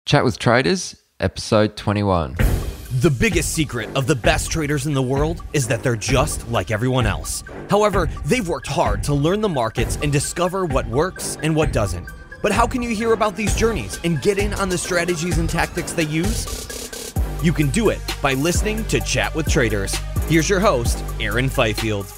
Chat with Traders, episode 21. The biggest secret of the best traders in the world is that they're just like everyone else. However, they've worked hard to learn the markets and discover what works and what doesn't. But how can you hear about these journeys and get in on the strategies and tactics they use? You can do it by listening to Chat with Traders. Here's your host, Aaron Fifield.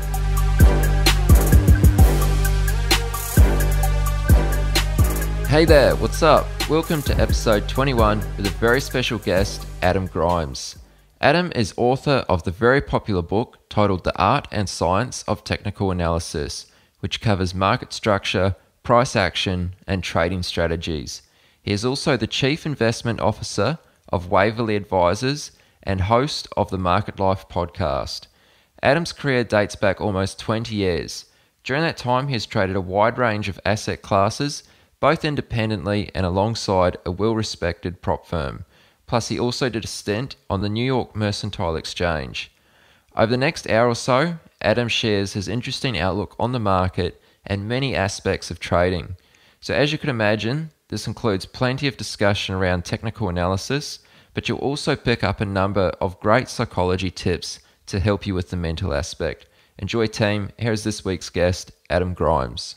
Hey there, what's up? Welcome to episode 21 with a very special guest, Adam Grimes. Adam is author of the very popular book titled The Art and Science of Technical Analysis, which covers market structure, price action, and trading strategies. He is also the Chief Investment Officer of Waverley Advisors and host of the Market Life podcast. Adam's career dates back almost 20 years. During that time, he has traded a wide range of asset classes, both independently and alongside a well-respected prop firm. Plus, he also did a stint on the New York Mercantile Exchange. Over the next hour or so, Adam shares his interesting outlook on the market and many aspects of trading. So as you can imagine, this includes plenty of discussion around technical analysis, but you'll also pick up a number of great psychology tips to help you with the mental aspect. Enjoy, team. Here's this week's guest, Adam Grimes.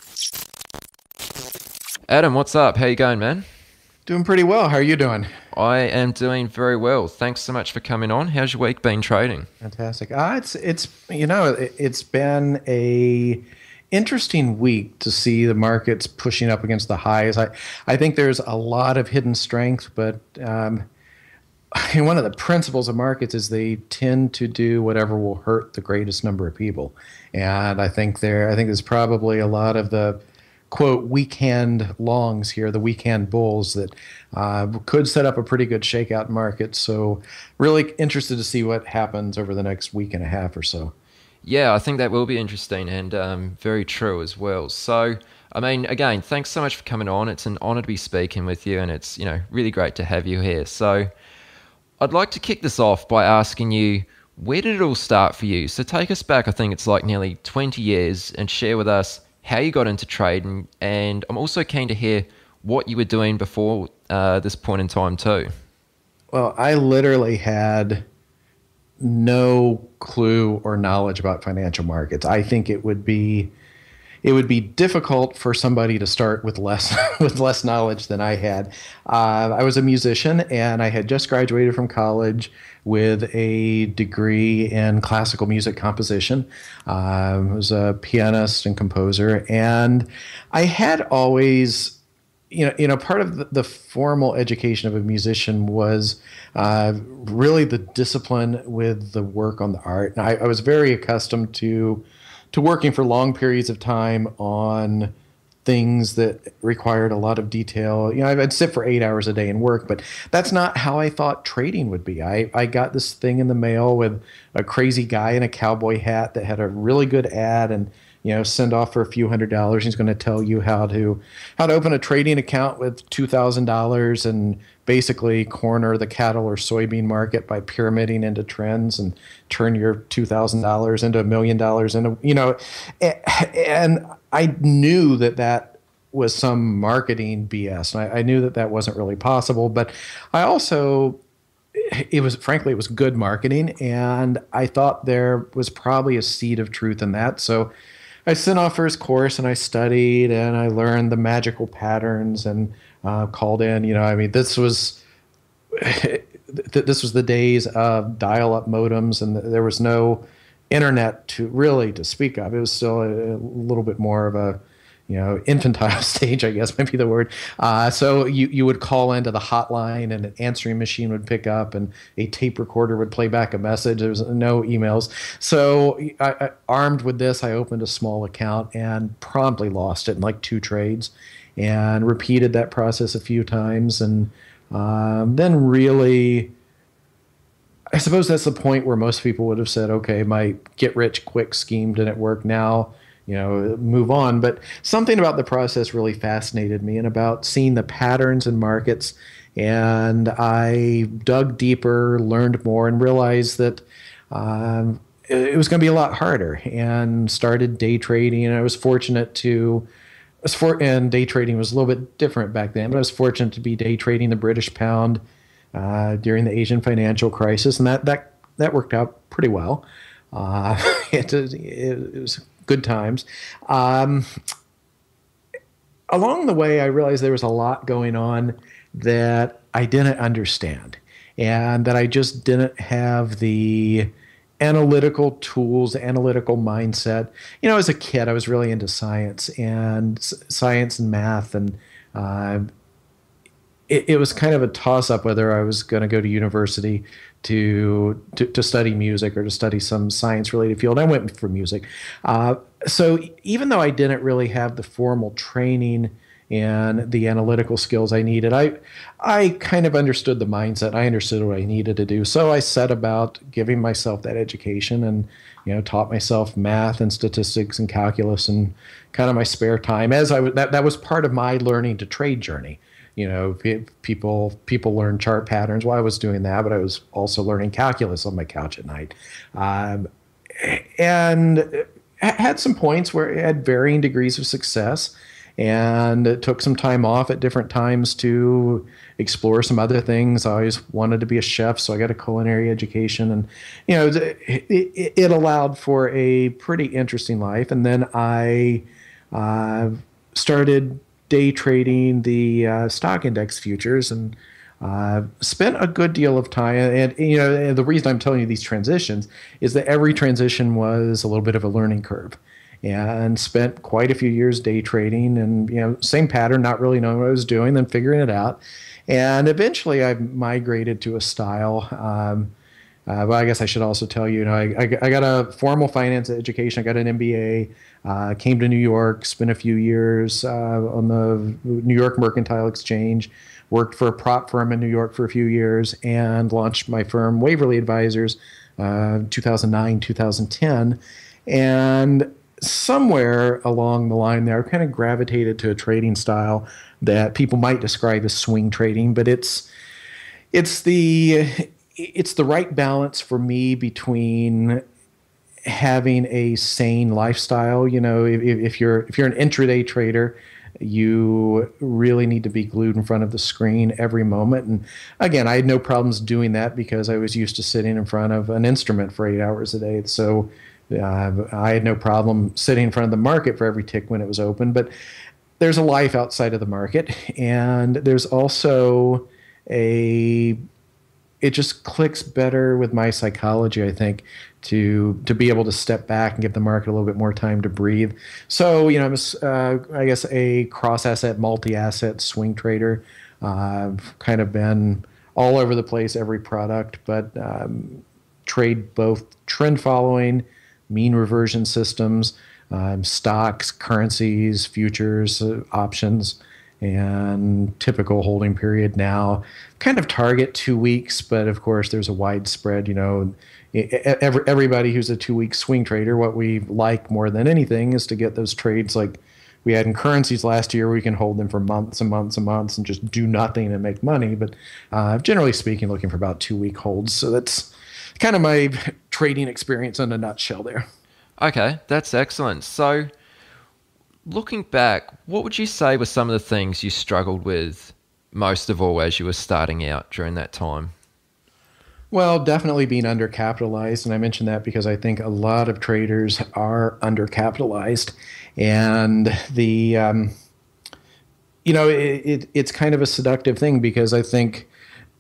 Adam, what's up? How you going, man? Doing pretty well. How are you doing? I am doing very well. Thanks so much for coming on. How's your week been trading? Fantastic. It's been a interesting week to see the markets pushing up against the highs. I think there's a lot of hidden strength, but one of the principles of markets is they tend to do whatever will hurt the greatest number of people, and I think there's probably a lot of the quote weekend longs here, the weekend bulls that could set up a pretty good shakeout market. So really interested to see what happens over the next week and a half or so. Yeah, I think that will be interesting and very true as well. So, I mean, again, thanks so much for coming on. It's an honor to be speaking with you, and it's, really great to have you here. So I'd like to kick this off by asking you, where did it all start for you? So take us back, I think it's like nearly 20 years, and share with us how you got into trading, and I'm also keen to hear what you were doing before this point in time too. Well, I literally had no clue or knowledge about financial markets. I think it would be difficult for somebody to start with less with less knowledge than I had. I was a musician, and I had just graduated from college with a degree in classical music composition. I was a pianist and composer, and I had always, part of the formal education of a musician was really the discipline with the work on the art. And I was very accustomed to working for long periods of time on things that required a lot of detail. I'd sit for 8 hours a day and work, but that's not how I thought trading would be. I got this thing in the mail with a crazy guy in a cowboy hat that had a really good ad and, send off for a few $100s. He's going to tell you how to open a trading account with $2,000 and basically corner the cattle or soybean market by pyramiding into trends and turn your $2,000 into $1 million and I knew that was some marketing BS. And I knew that wasn't really possible, but I also, it was good marketing, and I thought there was probably a seed of truth in that. So I sent off for his course, and I studied, and I learned the magical patterns, and called in. This was the days of dial-up modems, and there was no internet to speak of. It was still a little bit more of a infantile stage, I guess might be the word. So you would call into the hotline, and an answering machine would pick up, and a tape recorder would play back a message. There was no emails. So I armed with this, I opened a small account and promptly lost it in like 2 trades, and repeated that process a few times. And then really, I suppose that's the point where most people would have said, okay, my get-rich-quick scheme didn't work now, move on. But something about the process really fascinated me, and about seeing the patterns in markets. And I dug deeper, learned more, and realized that it was going to be a lot harder, and started day trading. And I was fortunate to and day trading was a little bit different back then, but I was fortunate to be day trading the British pound during the Asian financial crisis, and that worked out pretty well. It was good times. Along the way, I realized there was a lot going on that I didn't understand, and that I just didn't have the analytical tools, analytical mindset. As a kid, I was really into science and math, and it was kind of a toss-up whether I was going to go to university to study music or to study some science-related field. I went for music. So even though I didn't really have the formal training and the analytical skills I needed, I kind of understood the mindset. I understood what I needed to do. So I set about giving myself that education and, taught myself math and statistics and calculus and kind of my spare time as that was part of my learning to trade journey. People learn chart patterns. Well, I was doing that, but I was also learning calculus on my couch at night. And had some points where it had varying degrees of success, and it took some time off at different times to explore some other things. I always wanted to be a chef, so I got a culinary education, and it allowed for a pretty interesting life. And then I started day trading the stock index futures, and spent a good deal of time. And the reason I'm telling you these transitions is that every transition was a little bit of a learning curve, and spent quite a few years day trading, and same pattern, not really knowing what I was doing, then figuring it out. And eventually I migrated to a style. But I guess I should also tell you, I got a formal finance education. I got an MBA, came to New York, spent a few years on the New York Mercantile Exchange, worked for a prop firm in New York for a few years, and launched my firm, Waverly Advisors, 2009, 2010. And somewhere along the line there, I kind of gravitated to a trading style that people might describe as swing trading, but it's the right balance for me between having a sane lifestyle. If you're an intraday trader, you really need to be glued in front of the screen every moment. And again, I had no problems doing that because I was used to sitting in front of an instrument for 8 hours a day. So I had no problem sitting in front of the market for every tick when it was open. But there's a life outside of the market, and there's also it just clicks better with my psychology, I think, to be able to step back and give the market a little bit more time to breathe. So, I'm I guess a cross-asset, multi-asset swing trader. I've kind of been all over the place, every product, but trade both trend following, mean reversion systems, stocks, currencies, futures, options, and typical holding period now kind of target 2 weeks, but of course there's a wide spread. Everybody who's a 2-week swing trader, what we like more than anything is to get those trades like we had in currencies last year, where we can hold them for months and months and months and just do nothing and make money. But generally speaking, looking for about 2-week holds. So that's kind of my trading experience in a nutshell there. Okay, that's excellent. So looking back, what would you say were some of the things you struggled with most of all as you were starting out during that time? Well, definitely being undercapitalized. And I mentioned that because I think a lot of traders are undercapitalized. And it's kind of a seductive thing, because I think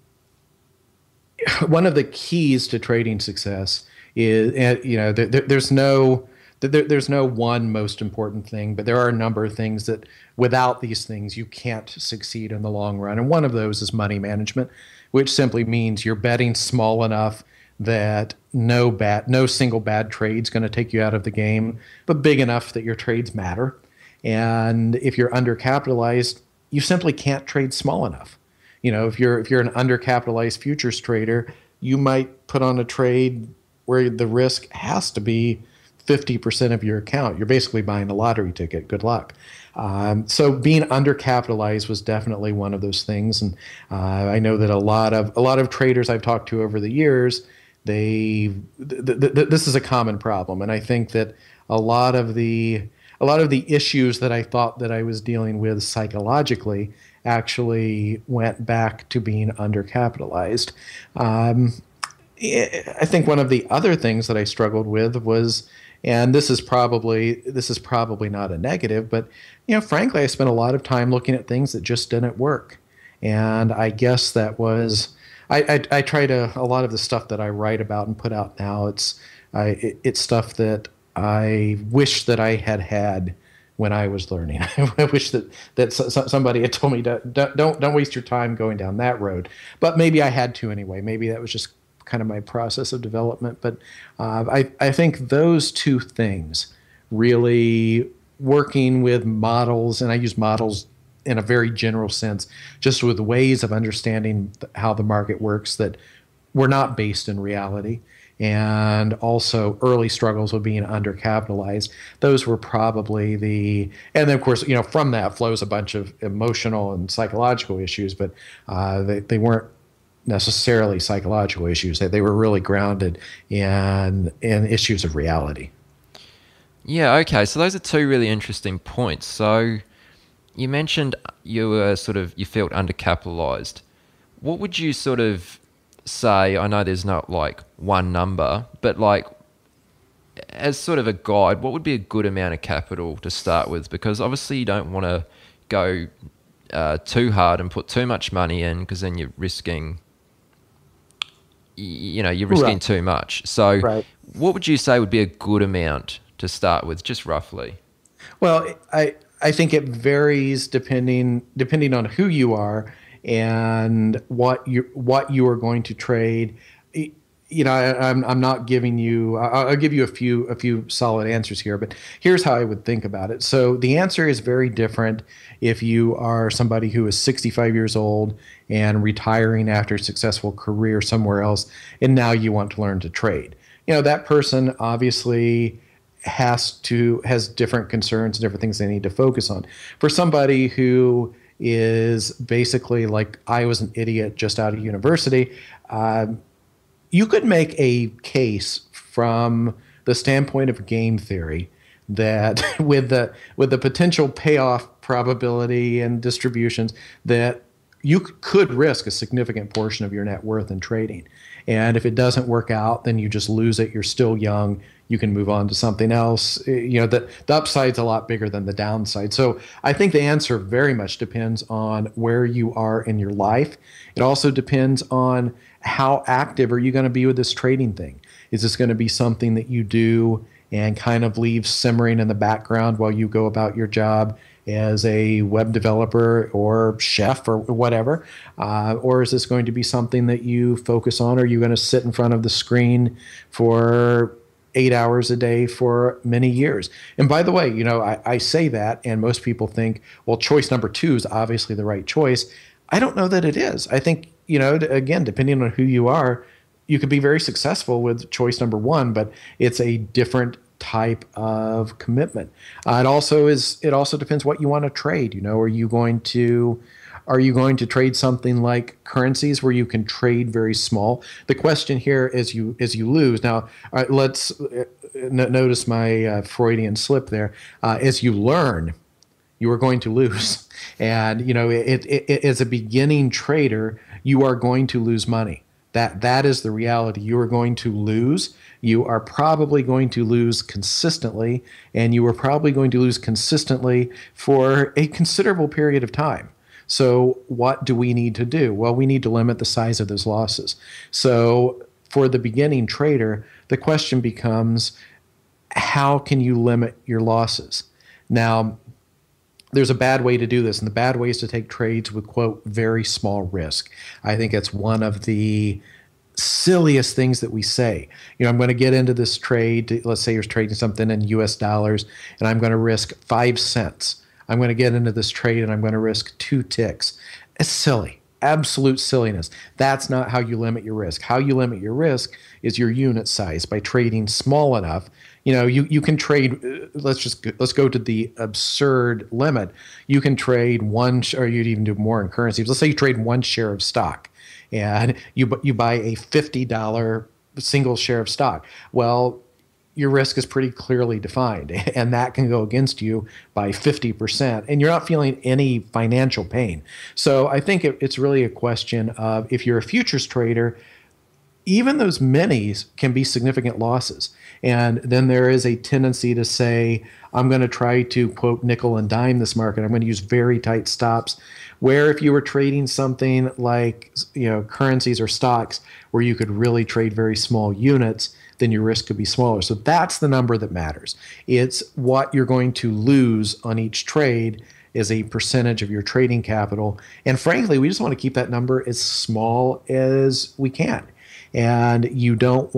one of the keys to trading success is, there's no one most important thing, but there are a number of things that without these things you can't succeed in the long run. And one of those is money management, which simply means you're betting small enough that no single bad trade's going to take you out of the game, but big enough that your trades matter. And if you're undercapitalized, you simply can't trade small enough. If you're an undercapitalized futures trader, you might put on a trade where the risk has to be 50% of your account. You're basically buying a lottery ticket. Good luck. So being undercapitalized was definitely one of those things. And I know that a lot of traders I've talked to over the years, this is a common problem. And I think that a lot of the issues that I thought that I was dealing with psychologically actually went back to being undercapitalized. Um, I think one of the other things that I struggled with was, and this is probably not a negative, but frankly, I spent a lot of time looking at things that just didn't work, and I guess that was. I try to a lot of the stuff that I write about and put out now. It's stuff that I wish that I had had when I was learning. I wish that somebody had told me don't waste your time going down that road. But maybe I had to anyway. Maybe that was just kind of my process of development. But I think those two things, really working with models, and I use models in a very general sense, just with ways of understanding how the market works that were not based in reality, and also early struggles with being undercapitalized. Those were probably and then of course, from that flows a bunch of emotional and psychological issues, but they weren't necessarily psychological issues. They were really grounded in issues of reality. Yeah, okay. So those are two really interesting points. So you mentioned you felt undercapitalized. What would you sort of say? I know there's not like one number, but like as sort of a guide, what would be a good amount of capital to start with? Because obviously you don't want to go too hard and put too much money in, because then you're risking Right. too much. So Right. what would you say would be a good amount to start with, just roughly? Well, I think it varies depending on who you are and what you are going to trade. I'm not giving you. I'll give you a few solid answers here, but here's how I would think about it. So the answer is very different if you are somebody who is 65 years old and retiring after a successful career somewhere else, and now you want to learn to trade. That person obviously has different concerns, different things they need to focus on. For somebody who is basically like I was, an idiot just out of university, you could make a case from the standpoint of game theory that with the potential payoff probability and distributions, that you could risk a significant portion of your net worth in trading. And if it doesn't work out, then you just lose it. You're still young. You can move on to something else. The upside's a lot bigger than the downside. So I think the answer very much depends on where you are in your life. It also depends on how active are you going to be with this trading thing. Is this going to be something that you do and kind of leave simmering in the background while you go about your job as a web developer or chef or whatever? Or is this going to be something that you focus on? Are you going to sit in front of the screen for 8 hours a day for many years? And by the way, I say that, and most people think, well, choice number two is obviously the right choice. I don't know that it is. I think, again, depending on who you are, you could be very successful with choice number one, but it's a different type of commitment. It also depends what you want to trade. Are you going to trade something like currencies where you can trade very small? The question here is you lose. Now, let's notice my Freudian slip there. As you learn, you are going to lose. And as a beginning trader, you are going to lose money. That is the reality. You are going to lose. You are probably going to lose consistently, and you are probably going to lose consistently for a considerable period of time. So what do we need to do? Well, we need to limit the size of those losses. So for the beginning trader, the question becomes, how can you limit your losses? Now, there's a bad way to do this, and the bad way is to take trades with, quote, very small risk. I think it's one of the silliest things that we say. I'm going to get into this trade. Let's say you're trading something in US dollars, and I'm going to risk 5 cents. I'm going to get into this trade, and I'm going to risk 2 ticks. It's silly. Absolute silliness. That's not how you limit your risk. How you limit your risk is your unit size by trading small enough. You can trade. Let's go to the absurd limit. You can trade one, or you'd even do more in currencies. Let's say you trade 1 share of stock, and you buy a $50 single share of stock. Well, your risk is pretty clearly defined, and that can go against you by 50%, and you're not feeling any financial pain. So I think it's really a question of, if you're a futures trader, even those minis can be significant losses. And then there is a tendency to say, I'm going to try to, quote, nickel and dime this market. I'm going to use very tight stops. Where if you were trading something like, currencies or stocks, where you could really trade very small units, then your risk could be smaller. So that's the number that matters. It's what you're going to lose on each trade is a percentage of your trading capital. And frankly, we just want to keep that number as small as we can. And you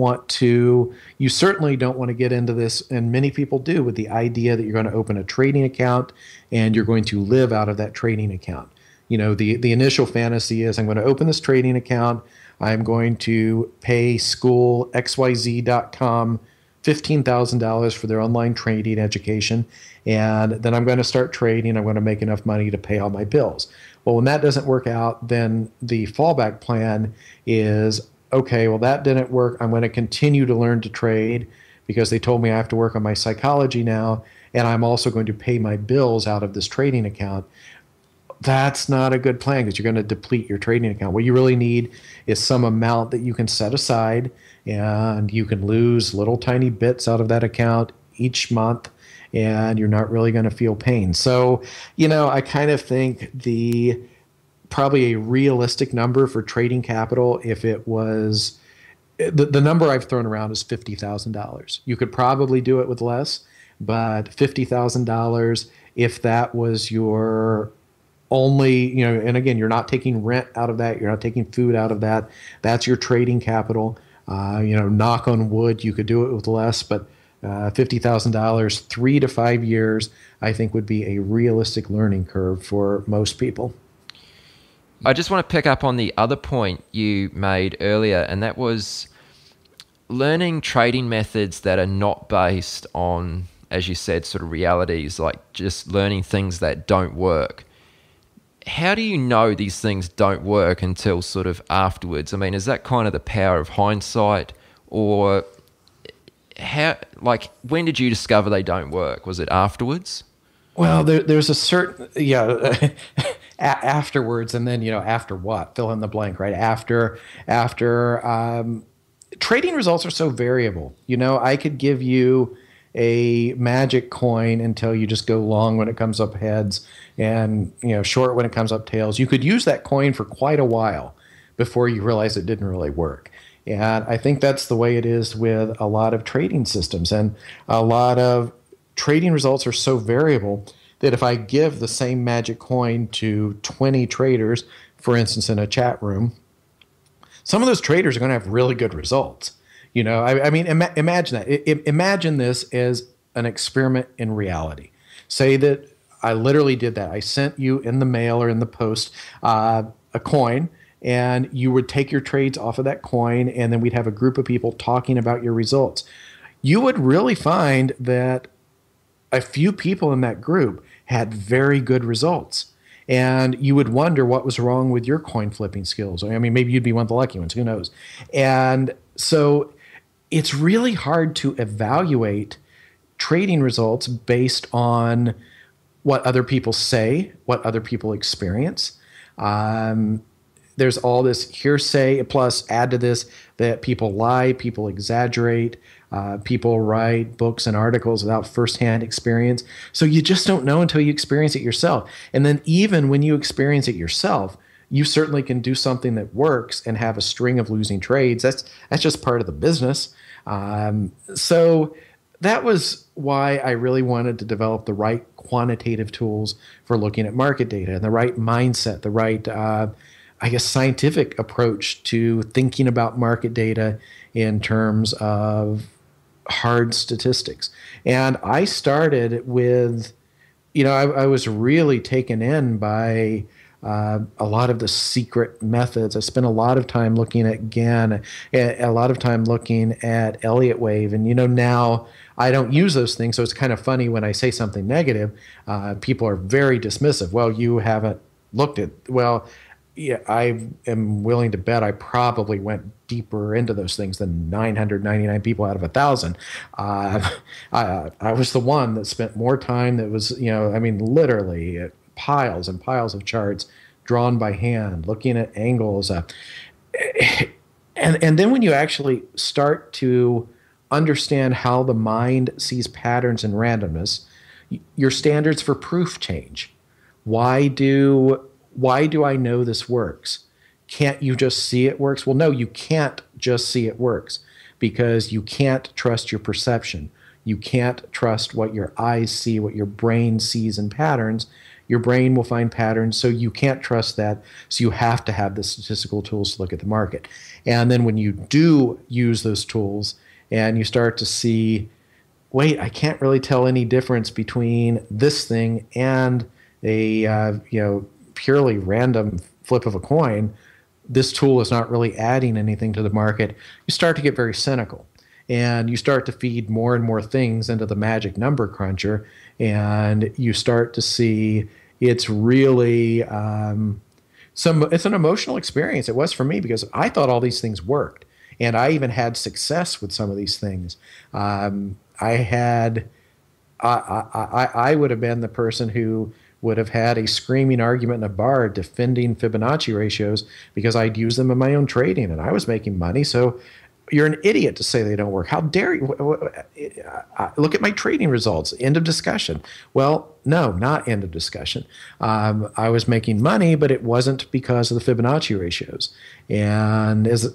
certainly don't want to get into this, and many people do, with the idea that you're going to open a trading account and you're going to live out of that trading account. The initial fantasy is, I'm going to open this trading account, I'm going to pay school XYZ.com $15,000 for their online trading education, and then I'm going to start trading. I'm going to make enough money to pay all my bills. Well, when that doesn't work out, then the fallback plan is, okay, well, that didn't work. I'm going to continue to learn to trade because they told me I have to work on my psychology now, and I'm also going to pay my bills out of this trading account. That's not a good plan, because you're going to deplete your trading account. What you really need is some amount that you can set aside, and you can lose little tiny bits out of that account each month, and you're not really going to feel pain. So, I kind of think probably a realistic number for trading capital, if it was, the number I've thrown around is $50,000. You could probably do it with less, but $50,000, if that was your only, and again, you're not taking rent out of that, you're not taking food out of that, that's your trading capital. Knock on wood, you could do it with less, but $50,000, 3 to 5 years, I think would be a realistic learning curve for most people. I just want to pick up on the other point you made earlier, and that was learning trading methods that are not based on, as you said, sort of realities, like just learning things that don't work. How do you know these things don't work until sort of afterwards? I mean, is that kind of the power of hindsight, or when did you discover they don't work? Was it afterwards? Well, there's a certain, afterwards, and then, after what? Fill in the blank, right? After trading results are so variable. I could give you a magic coin and tell you just go long when it comes up heads and, short when it comes up tails. You could use that coin for quite a while before you realize it didn't really work. And I think that's the way it is with a lot of trading systems. And a lot of trading results are so variable that if I give the same magic coin to 20 traders, for instance, in a chat room, some of those traders are going to have really good results. Imagine that. Imagine this as an experiment in reality. Say that I literally did that. I sent you in the mail or in the post a coin, and you would take your trades off of that coin, and then we'd have a group of people talking about your results. You would really find that a few people in that group had very good results. And you would wonder what was wrong with your coin flipping skills. I mean, maybe you'd be one of the lucky ones, who knows? And so it's really hard to evaluate trading results based on what other people say, what other people experience. There's all this hearsay, plus add to this that people lie, people exaggerate, people write books and articles without firsthand experience. So you just don't know until you experience it yourself. And then even when you experience it yourself, you certainly can do something that works and have a string of losing trades. That's just part of the business. So that was why I really wanted to develop the right quantitative tools for looking at market data, and the right mindset, the right scientific approach to thinking about market data in terms of hard statistics. And I started with, I was really taken in by a lot of the secret methods. I spent a lot of time looking at Gann, a lot of time looking at Elliott Wave. And, now I don't use those things. So it's kind of funny when I say something negative, people are very dismissive. Well, you haven't looked at, well, yeah, I am willing to bet I probably went deeper into those things than 999 people out of 1,000. Uh, I was the one that spent more time. That was, I mean, literally piles and piles of charts drawn by hand, looking at angles. And then when you actually start to understand how the mind sees patterns and randomness, your standards for proof change. Why do I know this works? Can't you just see it works? Well, no, you can't just see it works because you can't trust your perception. You can't trust what your eyes see, what your brain sees in patterns. Your brain will find patterns, so you can't trust that. So you have to have the statistical tools to look at the market. And then when you do use those tools and you start to see, wait, I can't really tell any difference between this thing and a purely random flip of a coin, this tool is not really adding anything to the market, you start to get very cynical. And you start to feed more and more things into the magic number cruncher, and you start to see it's really it's an emotional experience. It was for me because I thought all these things worked, and I even had success with some of these things. I had I would have been the person who would have had a screaming argument in a bar defending Fibonacci ratios because I'd use them in my own trading and I was making money. So you're an idiot to say they don't work. How dare you? Look at my trading results. End of discussion. Well, no, not end of discussion. I was making money, but it wasn't because of the Fibonacci ratios. And as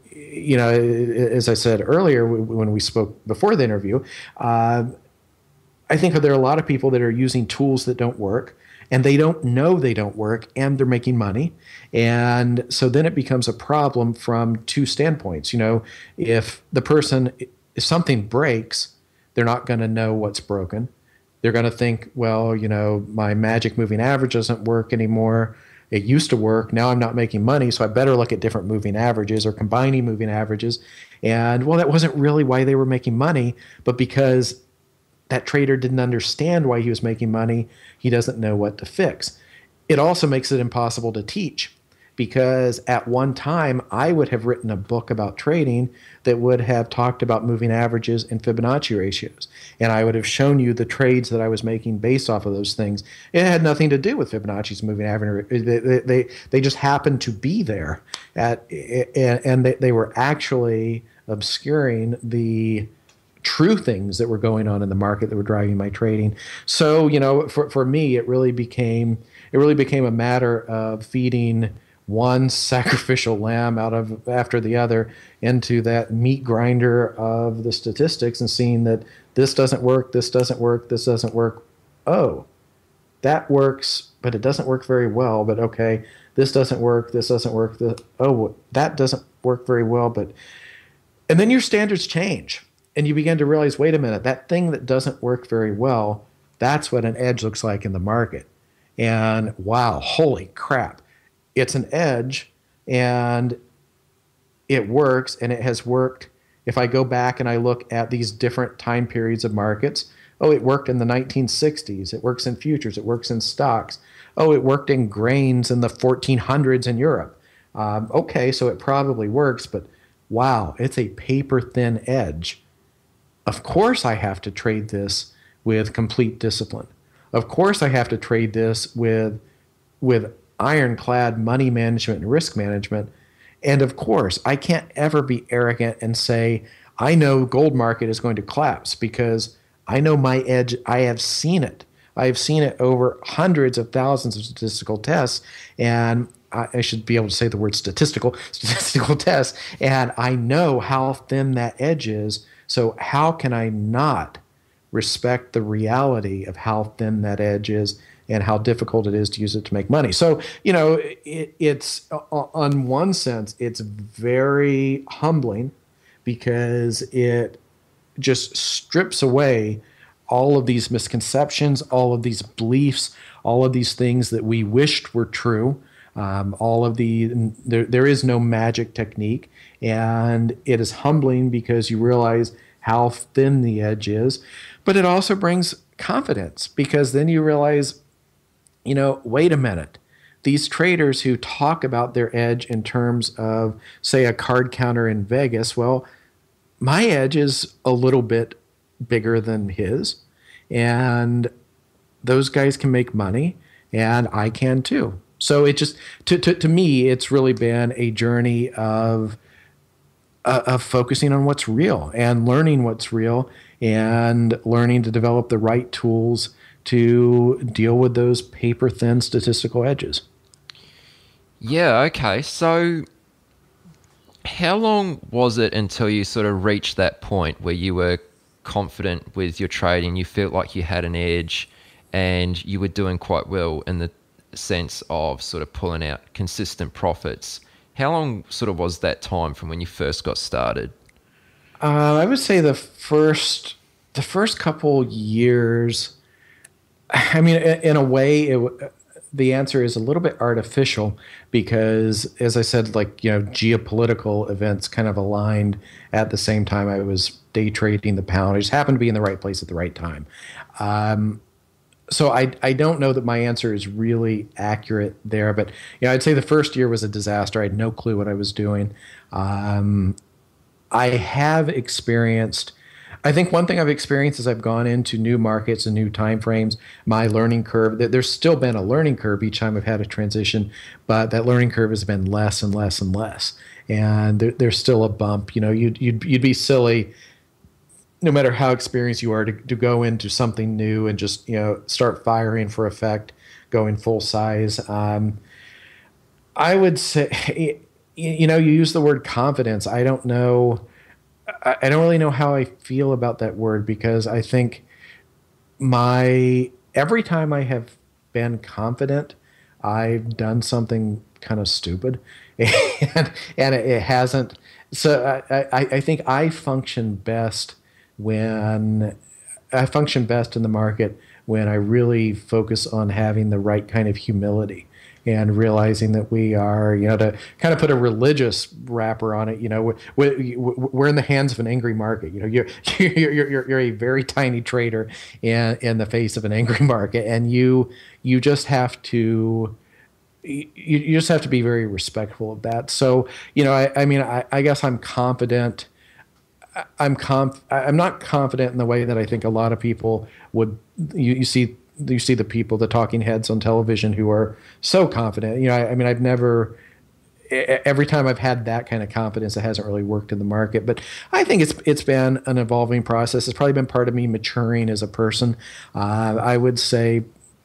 I said earlier when we spoke before the interview, I think there are a lot of people that are using tools that don't work, and they don't know they don't work, and they're making money. And so then it becomes a problem from two standpoints. If something breaks, they're not going to know what's broken. They're going to think, well, my magic moving average doesn't work anymore. It used to work. Now I'm not making money, so I better look at different moving averages or combining moving averages. And well, that wasn't really why they were making money, but because that trader didn't understand why he was making money, he doesn't know what to fix. It also makes it impossible to teach because at one time I would have written a book about trading that would have talked about moving averages and Fibonacci ratios. And I would have shown you the trades that I was making based off of those things. It had nothing to do with Fibonacci's moving average. They just happened to be there and they were actually obscuring the true things that were going on in the market that were driving my trading. So, for me, it really became a matter of feeding one sacrificial lamb after the other into that meat grinder of the statistics and seeing that this doesn't work, this doesn't work, this doesn't work. Oh, that works, but it doesn't work very well. But okay, this doesn't work, this doesn't work. That doesn't work very well. And then your standards change. And you begin to realize, wait a minute, that thing that doesn't work very well, that's what an edge looks like in the market. And wow, holy crap, it's an edge and it works, and it has worked. If I go back and I look at these different time periods of markets, it worked in the 1960s. It works in futures. It works in stocks. It worked in grains in the 1400s in Europe. Okay, so it probably works, but wow, it's a paper-thin edge. Of course I have to trade this with complete discipline. Of course I have to trade this with ironclad money management and risk management. And of course, I can't ever be arrogant and say, I know gold market is going to collapse because I know my edge. I have seen it. I have seen it over hundreds of thousands of statistical tests, and I should be able to say the word statistical tests, and I know how thin that edge is. So how can I not respect the reality of how thin that edge is and how difficult it is to use it to make money? So, it's on one sense, it's very humbling because it just strips away all of these misconceptions, all of these beliefs, all of these things that we wished were true. There is no magic technique, and it is humbling because you realize how thin the edge is, but it also brings confidence because then you realize, wait a minute, these traders who talk about their edge in terms of, say, a card counter in Vegas, well, my edge is a little bit bigger than his, and those guys can make money, and I can too. So it just to me, it's really been a journey of focusing on what's real and learning what's real and learning to develop the right tools to deal with those paper thin statistical edges. Yeah, okay. So how long was it until you sort of reached that point where you were confident with your trading, you felt like you had an edge and you were doing quite well in the sense of sort of pulling out consistent profits? How long sort of was that time from when you first got started? I would say the first couple years. I mean, in a way, the answer is a little bit artificial because, as I said, like, geopolitical events kind of aligned at the same time I was day trading the pound. I just happened to be in the right place at the right time. So I don't know that my answer is really accurate there, but I'd say the first year was a disaster. I had no clue what I was doing. I have experienced. I think one thing I've experienced as I've gone into new markets and new time frames, my learning curve, there's still been a learning curve each time I've had a transition, but that learning curve has been less and less and less. And there's still a bump. You'd be silly, no matter how experienced you are, to go into something new and just start firing for effect, going full size. I would say, you use the word confidence. I don't know. I don't really know how I feel about that word because I think every time I have been confident, I've done something kind of stupid, and it hasn't. So I think I function best in the market when I really focus on having the right kind of humility and realizing that we are, to kind of put a religious wrapper on it, we're in the hands of an angry market. You're a very tiny trader in the face of an angry market, and you just have to. You just have to be very respectful of that. So, I guess I'm confident. I'm not confident in the way that I think a lot of people would. You see the people, the talking heads on television who are so confident. I've never. Every time I've had that kind of confidence, it hasn't really worked in the market. But I think it's been an evolving process. It's probably been part of me maturing as a person. I would say.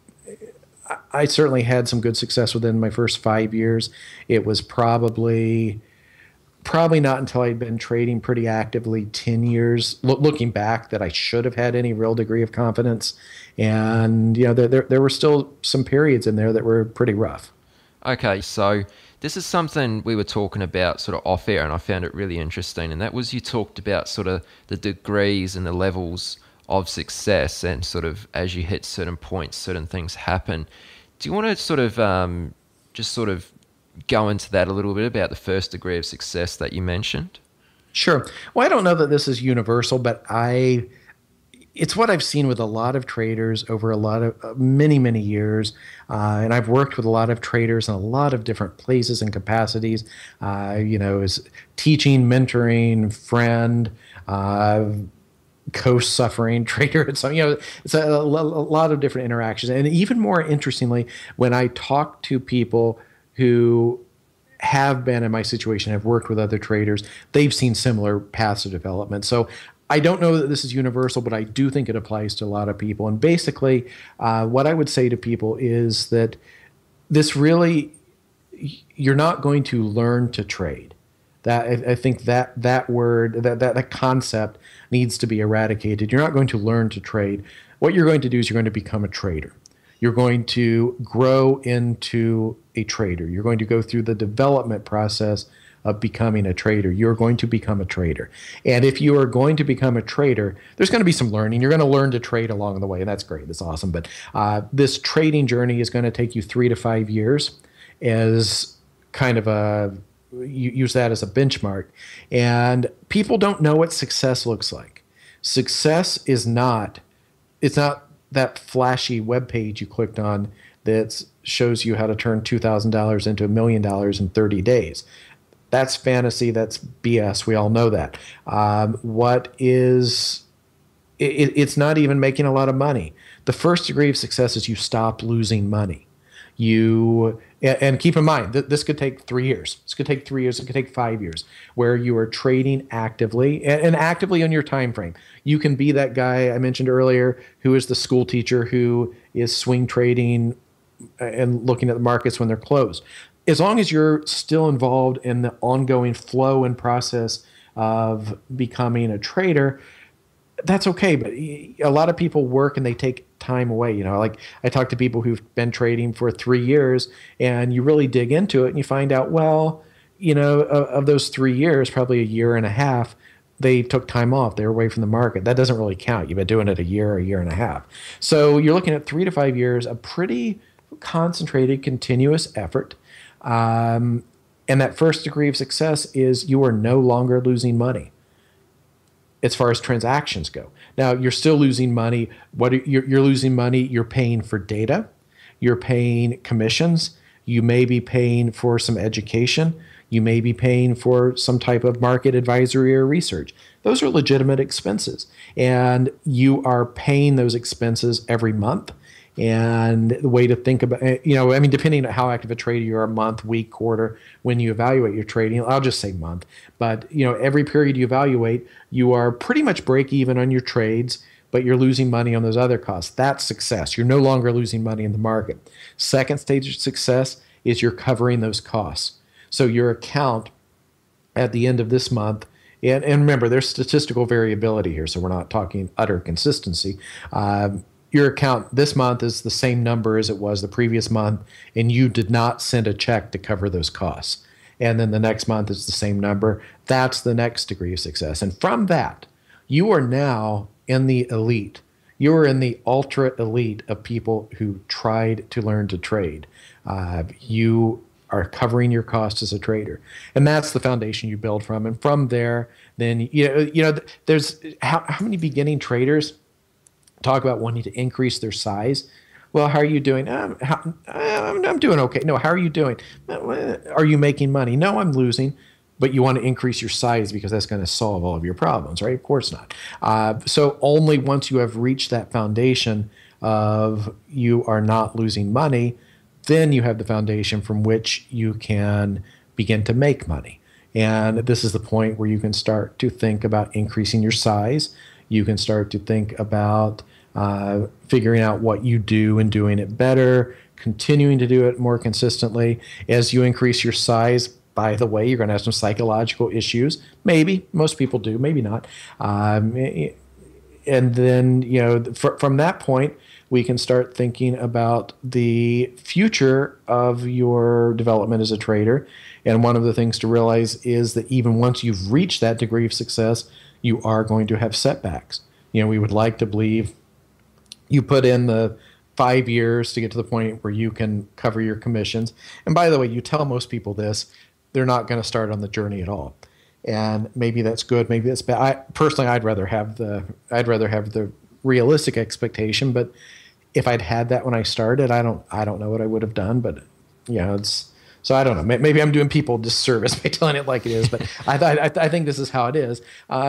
I certainly had some good success within my first 5 years. It was probably not until I'd been trading pretty actively 10 years, looking back, that I should have had any real degree of confidence. And there were still some periods in there that were pretty rough. Okay, so this is something we were talking about sort of off air, and I found it really interesting. And that was, you talked about sort of the degrees and the levels of success, and sort of as you hit certain points, certain things happen. Do you want to sort of just sort of go into that a little bit about the first degree of success that you mentioned? Sure. Well, I don't know that this is universal, but it's what I've seen with a lot of traders over a lot of many, many years. And I've worked with a lot of traders in a lot of different places and capacities, as teaching, mentoring, friend, co-suffering trader. So, it's a lot of different interactions. And even more interestingly, when I talk to people who have been in my situation, have worked with other traders, they've seen similar paths of development. So I don't know that this is universal, but I do think it applies to a lot of people. And basically, what I would say to people is that you're not going to learn to trade. That I think that word, that concept needs to be eradicated. You're not going to learn to trade. What you're going to do is you're going to become a trader. You're going to grow into a trader. You're going to go through the development process of becoming a trader. You're going to become a trader. And if you are going to become a trader, there's going to be some learning. You're going to learn to trade along the way, and that's great. That's awesome. But this trading journey is going to take you 3 to 5 years as kind of you use that as a benchmark. And people don't know what success looks like. Success is not, it's not that flashy web page you clicked on that shows you how to turn $2,000 into $1,000,000 in 30 days. That's fantasy. That's BS. We all know that. It's not even making a lot of money. The first degree of success is you stop losing money. And keep in mind that this could take 3 years. This could take 3 years. It could take 5 years, where you are trading actively and actively on your time frame. You can be that guy I mentioned earlier who is the school teacher who is swing trading and looking at the markets when they're closed. As long as you're still involved in the ongoing flow and process of becoming a trader, that's okay. But a lot of people work and they take time away. Like I talk to people who've been trading for 3 years, and you really dig into it and you find out, well, of those 3 years, probably a year and a half, they took time off. They were away from the market. That doesn't really count. You've been doing it a year and a half. So you're looking at 3 to 5 years, a pretty concentrated, continuous effort. And that first degree of success is you are no longer losing money as far as transactions go. Now, you're still losing money. You're losing money. You're paying for data. You're paying commissions. You may be paying for some education. You may be paying for some type of market advisory or research. Those are legitimate expenses. And you are paying those expenses every month. And the way to think about, depending on how active a trader you are, month, week, quarter, when you evaluate your trading, I'll just say month. But, every period you evaluate, you are pretty much break even on your trades, but you're losing money on those other costs. That's success. You're no longer losing money in the market. Second stage of success is you're covering those costs. So your account at the end of this month, and remember, there's statistical variability here, so we're not talking utter consistency. Your account this month is the same number as it was the previous month, and you did not send a check to cover those costs. And then the next month is the same number. That's the next degree of success. And from that, you are now in the elite. You are in the ultra elite of people who tried to learn to trade. You are covering your costs as a trader. And that's the foundation you build from. And from there, then, there's how many beginning traders talk about wanting to increase their size. Well, how are you doing? I'm doing okay. No, how are you doing? Are you making money? No, I'm losing. But you want to increase your size because that's going to solve all of your problems, right? Of course not. So only once you have reached that foundation of you are not losing money, then you have the foundation from which you can begin to make money. And this is the point where you can start to think about increasing your size. You can start to think about figuring out what you do and doing it better, continuing to do it more consistently. As you increase your size, by the way, you're going to have some psychological issues. Maybe. Most people do. Maybe not. And then, from that point, we can start thinking about the future of your development as a trader. And one of the things to realize is that even once you've reached that degree of success, you are going to have setbacks. We would like to believe you put in the 5 years to get to the point where you can cover your commissions. And by the way, you tell most people this, they're not going to start on the journey at all. And maybe that's good, maybe that's bad. Personally, I'd rather have the realistic expectation, but if I'd had that when I started, I don't know what I would have done, but so I don't know. Maybe I'm doing people a disservice by telling it like it is, but I think this is how it is.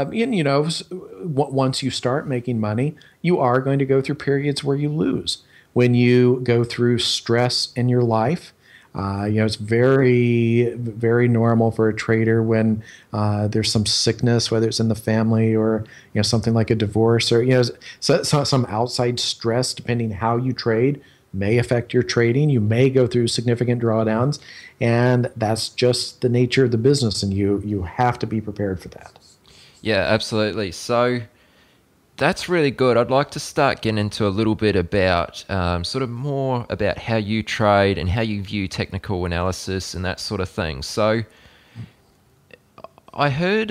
Once you start making money, you are going to go through periods where you lose. When you go through stress in your life, it's very, very normal for a trader when there's some sickness, whether it's in the family or something like a divorce or some outside stress, depending how you trade, may affect your trading. You may go through significant drawdowns, and that's just the nature of the business, and you have to be prepared for that. Yeah, absolutely. So that's really good. I'd like to start getting into a little bit about sort of more about how you trade and how you view technical analysis and that sort of thing. So I heard,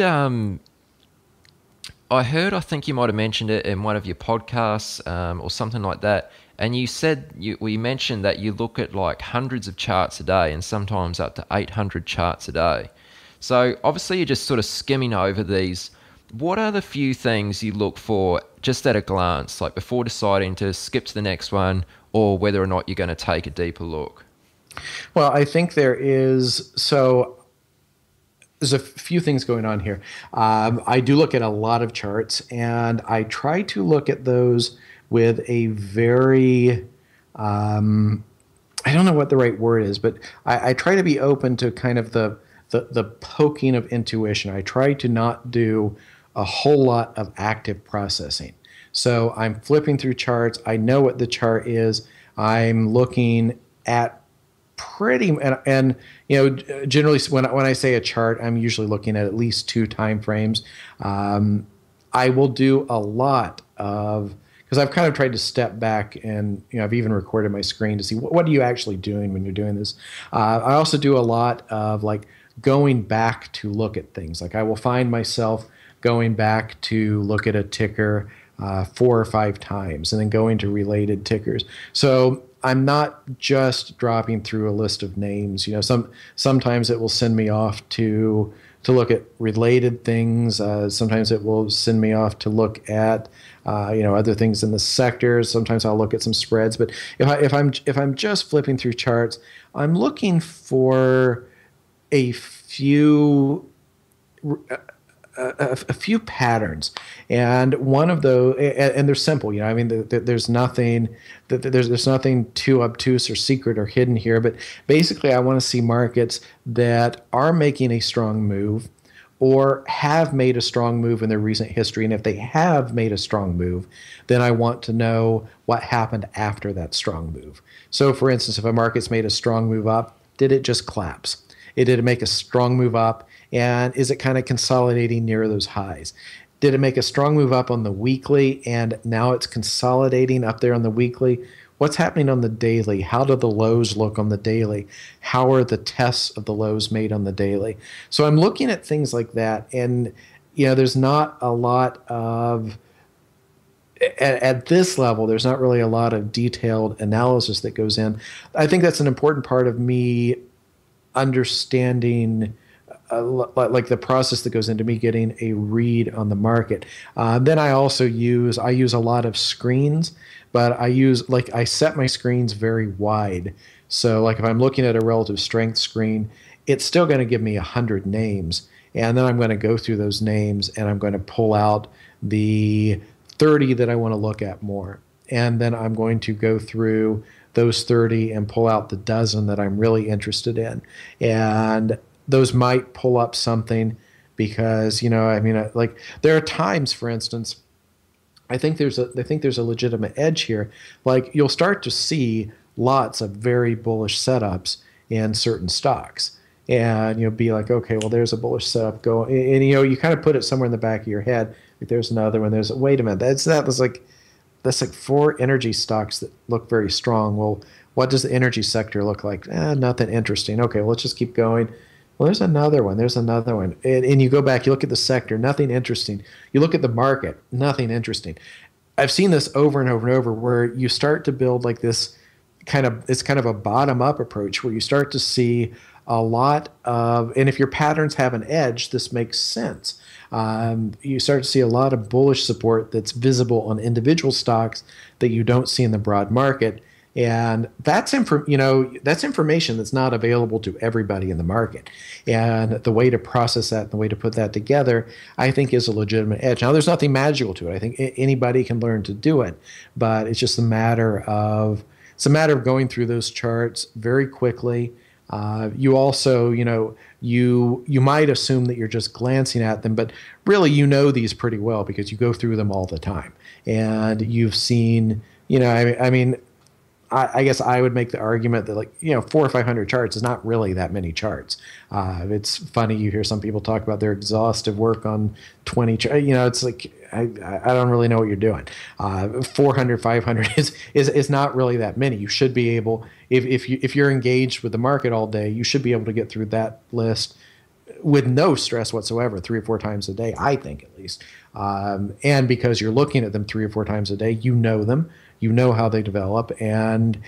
I think you might have mentioned it in one of your podcasts or something like that. And you said, you mentioned that you look at like hundreds of charts a day and sometimes up to 800 charts a day. So obviously you're just sort of skimming over these. What are the few things you look for just at a glance, like before deciding to skip to the next one or whether or not you're going to take a deeper look? Well, I think there's a few things going on here. I do look at a lot of charts, and I try to look at those with a very, I don't know what the right word is, but I try to be open to kind of the poking of intuition. I try to not do a whole lot of active processing. So I'm flipping through charts. I know what the chart is. I'm looking at and generally when I say a chart, I'm usually looking at least 2 time frames. I will do a lot of, because I've kind of tried to step back, and I've even recorded my screen to see what are you actually doing when you're doing this. I also do a lot of like going back to look at things. Like I will find myself going back to look at a ticker 4 or 5 times, and then going to related tickers. So I'm not just dropping through a list of names. Sometimes it will send me off to look at related things. Sometimes it will send me off to look at other things in the sectors. Sometimes I'll look at some spreads. But if I'm just flipping through charts, I'm looking for a few patterns, and one of those, and they're simple. There's nothing too obtuse or secret or hidden here. But basically, I want to see markets that are making a strong move, or have made a strong move in their recent history. And if they have made a strong move, then I want to know what happened after that strong move. So, for instance, if a market's made a strong move up, did it just collapse? Did it make a strong move up? And is it kind of consolidating near those highs? Did it make a strong move up on the weekly, and now it's consolidating up there on the weekly? What's happening on the daily? How do the lows look on the daily? How are the tests of the lows made on the daily? So I'm looking at things like that, and there's not a lot of, at this level, there's not really a lot of detailed analysis that goes in. I think that's an important part of me understanding like the process that goes into me getting a read on the market. Then I also use a lot of screens, but I set my screens very wide. So like if I'm looking at a relative strength screen, it's still going to give me 100 names. And then I'm going to go through those names, and I'm going to pull out the 30 that I want to look at more. And then I'm going to go through those 30 and pull out the dozen that I'm really interested in. And those might pull up something because, like there are times, for instance, I think there's a legitimate edge here. Like you'll start to see lots of very bullish setups in certain stocks. And you'll be like, okay, well, there's a bullish setup going. And you kind of put it somewhere in the back of your head. Like there's another one. Wait a minute. That's like 4 energy stocks that look very strong. Well, what does the energy sector look like? Nothing interesting. Okay, well, let's just keep going. Well, there's another one. And you go back, you look at the sector, nothing interesting. You look at the market, nothing interesting. I've seen this over and over and over where you start to build like it's kind of a bottom-up approach where you start to see a lot of, and if your patterns have an edge, this makes sense. You start to see a lot of bullish support that's visible on individual stocks that you don't see in the broad market. And that's information that's not available to everybody in the market. And the way to process that and the way to put that together, I think, is a legitimate edge. Now, there's nothing magical to it. I think anybody can learn to do it, but it's just a matter of going through those charts very quickly. You also, you might assume that you're just glancing at them, but really these pretty well because you go through them all the time, and you've seen, I guess I would make the argument that 400 or 500 charts is not really that many charts. It's funny, you hear some people talk about their exhaustive work on 20 charts. It's like I don't really know what you're doing. 400, 500 is not really that many. You should be able, if you're engaged with the market all day, you should be able to get through that list with no stress whatsoever 3 or 4 times a day, I think, at least. And because you're looking at them 3 or 4 times a day, you know them. You know how they develop, and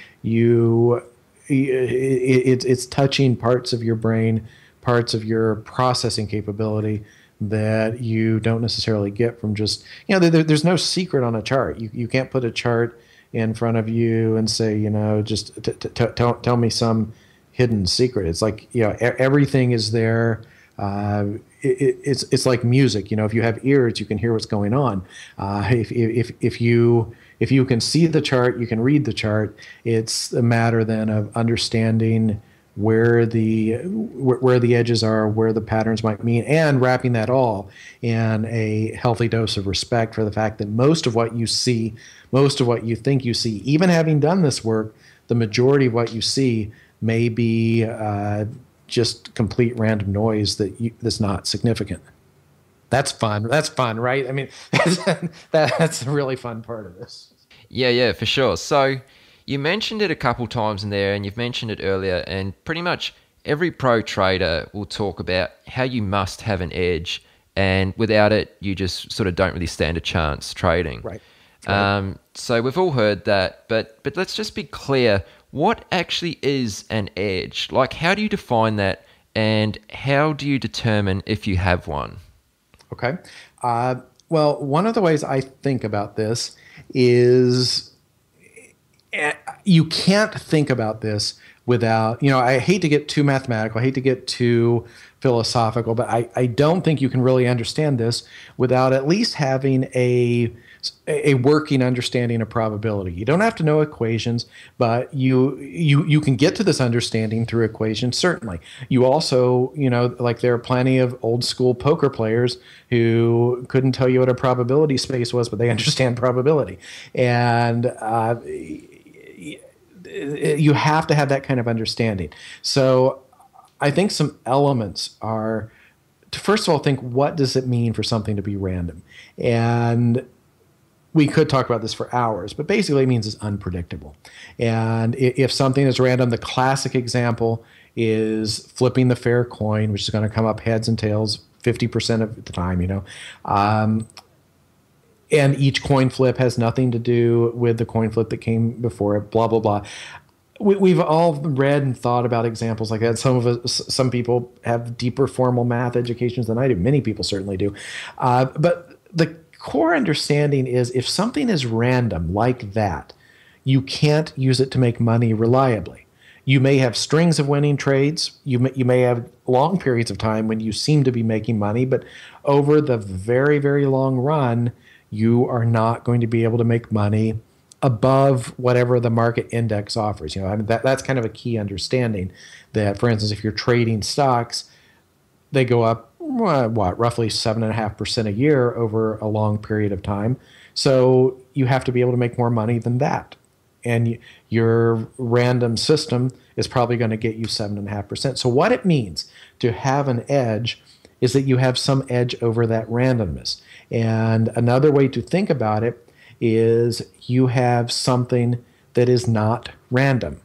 it's touching parts of your brain, parts of your processing capability that you don't necessarily get from just, there's no secret on a chart. You can't put a chart in front of you and say, just tell me some hidden secret. It's like, everything is there. It's like music. If you have ears, you can hear what's going on. If you can see the chart, you can read the chart. It's a matter then of understanding where the edges are, where the patterns might mean, and wrapping that all in a healthy dose of respect for the fact that most of what you see, most of what you think you see, even having done this work, the majority of what you see may be just complete random noise that's not significant. That's fun. That's fun, right? I mean, that's a really fun part of this. Yeah, for sure. So you mentioned it a couple times in there, and you've mentioned it earlier, and pretty much every pro trader will talk about how you must have an edge, and without it, you just sort of don't really stand a chance trading. Right. So we've all heard that, but let's just be clear. What actually is an edge? Like, how do you define that, and how do you determine if you have one? Okay. Well, one of the ways I think about this is you can't think about this without, I hate to get too mathematical, I hate to get too philosophical, but I don't think you can really understand this without at least having a working understanding of probability. You don't have to know equations, but you can get to this understanding through equations, certainly. You also, like there are plenty of old school poker players who couldn't tell you what a probability space was, but they understand probability. And you have to have that kind of understanding. So I think some elements are to first of all think, what does it mean for something to be random? And we could talk about this for hours, but basically it means it's unpredictable. And if something is random, the classic example is flipping the fair coin, which is going to come up heads and tails 50% of the time, and each coin flip has nothing to do with the coin flip that came before it, blah, blah, blah. We've all read and thought about examples like that. Some people have deeper formal math educations than I do. Many people certainly do. But the core understanding is if something is random like that, you can't use it to make money reliably. You may have strings of winning trades. You may have long periods of time when you seem to be making money, but over the very, very long run, you are not going to be able to make money above whatever the market index offers. That's kind of a key understanding that, for instance, if you're trading stocks, they go up, roughly 7.5% a year over a long period of time. So you have to be able to make more money than that. And your random system is probably going to get you 7.5%. So what it means to have an edge is that you have some edge over that randomness. And another way to think about it is you have something that is not random.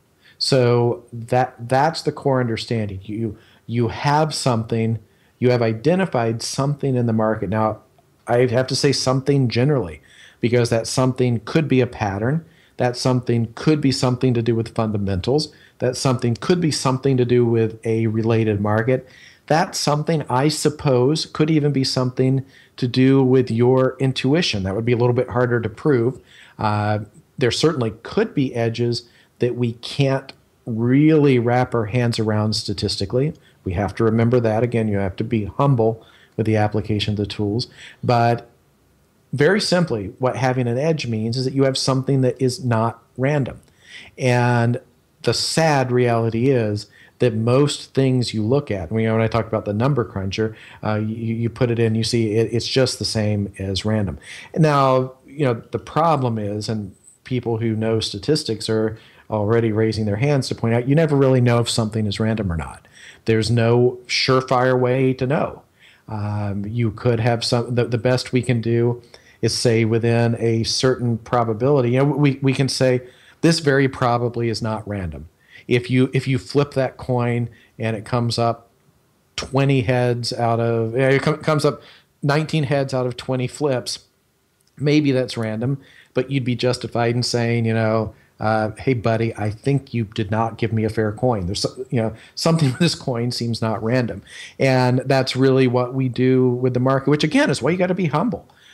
So that's the core understanding. You have something, you have identified something in the market. Now, I have to say something generally, because that something could be a pattern. That something could be something to do with fundamentals. That something could be something to do with a related market. That something, I suppose, could even be something to do with your intuition. That would be a little bit harder to prove. There certainly could be edges that we can't really wrap our hands around statistically. We have to remember that. Again, you have to be humble with the application of the tools. But very simply, what having an edge means is that you have something that is not random. And the sad reality is that most things you look at, when I talk about the number cruncher, you put it in, you see it's just the same as random. Now, the problem is, and people who know statistics are already raising their hands to point out, you never really know if something is random or not. There's no surefire way to know. You could have the best we can do is say within a certain probability, we can say this very probably is not random. If you flip that coin and it comes up 20 heads out of, it comes up 19 heads out of 20 flips, maybe that's random, but you'd be justified in saying, hey buddy, I think you did not give me a fair coin. There's something with this coin seems not random. And that's really what we do with the market, which again is why you got to be humble.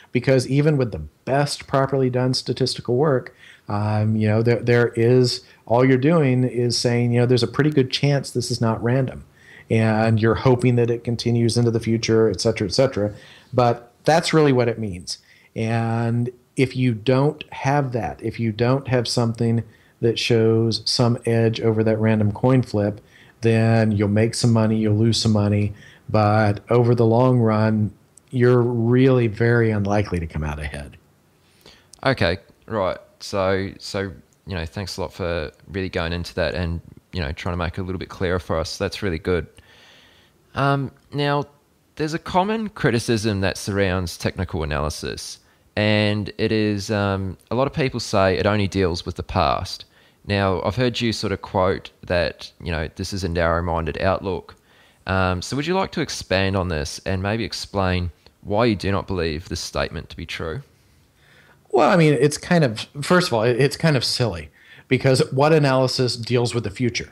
because even with the best properly done statistical work, there is, all you're doing is saying, there's a pretty good chance this is not random, and you're hoping that it continues into the future, et cetera, et cetera. But that's really what it means. And if you don't have that, if you don't have something that shows some edge over that random coin flip, then you'll make some money, you'll lose some money, but over the long run, you're really very unlikely to come out ahead. Okay, right. So thanks a lot for really going into that and trying to make it a little bit clearer for us. That's really good. Now, there's a common criticism that surrounds technical analysis, and it is a lot of people say it only deals with the past. Now, I've heard you sort of quote that this is a narrow-minded outlook. So would you like to expand on this and maybe explain why you do not believe this statement to be true? Well, I mean, it's kind of, first of all, it's kind of silly, because what analysis deals with the future?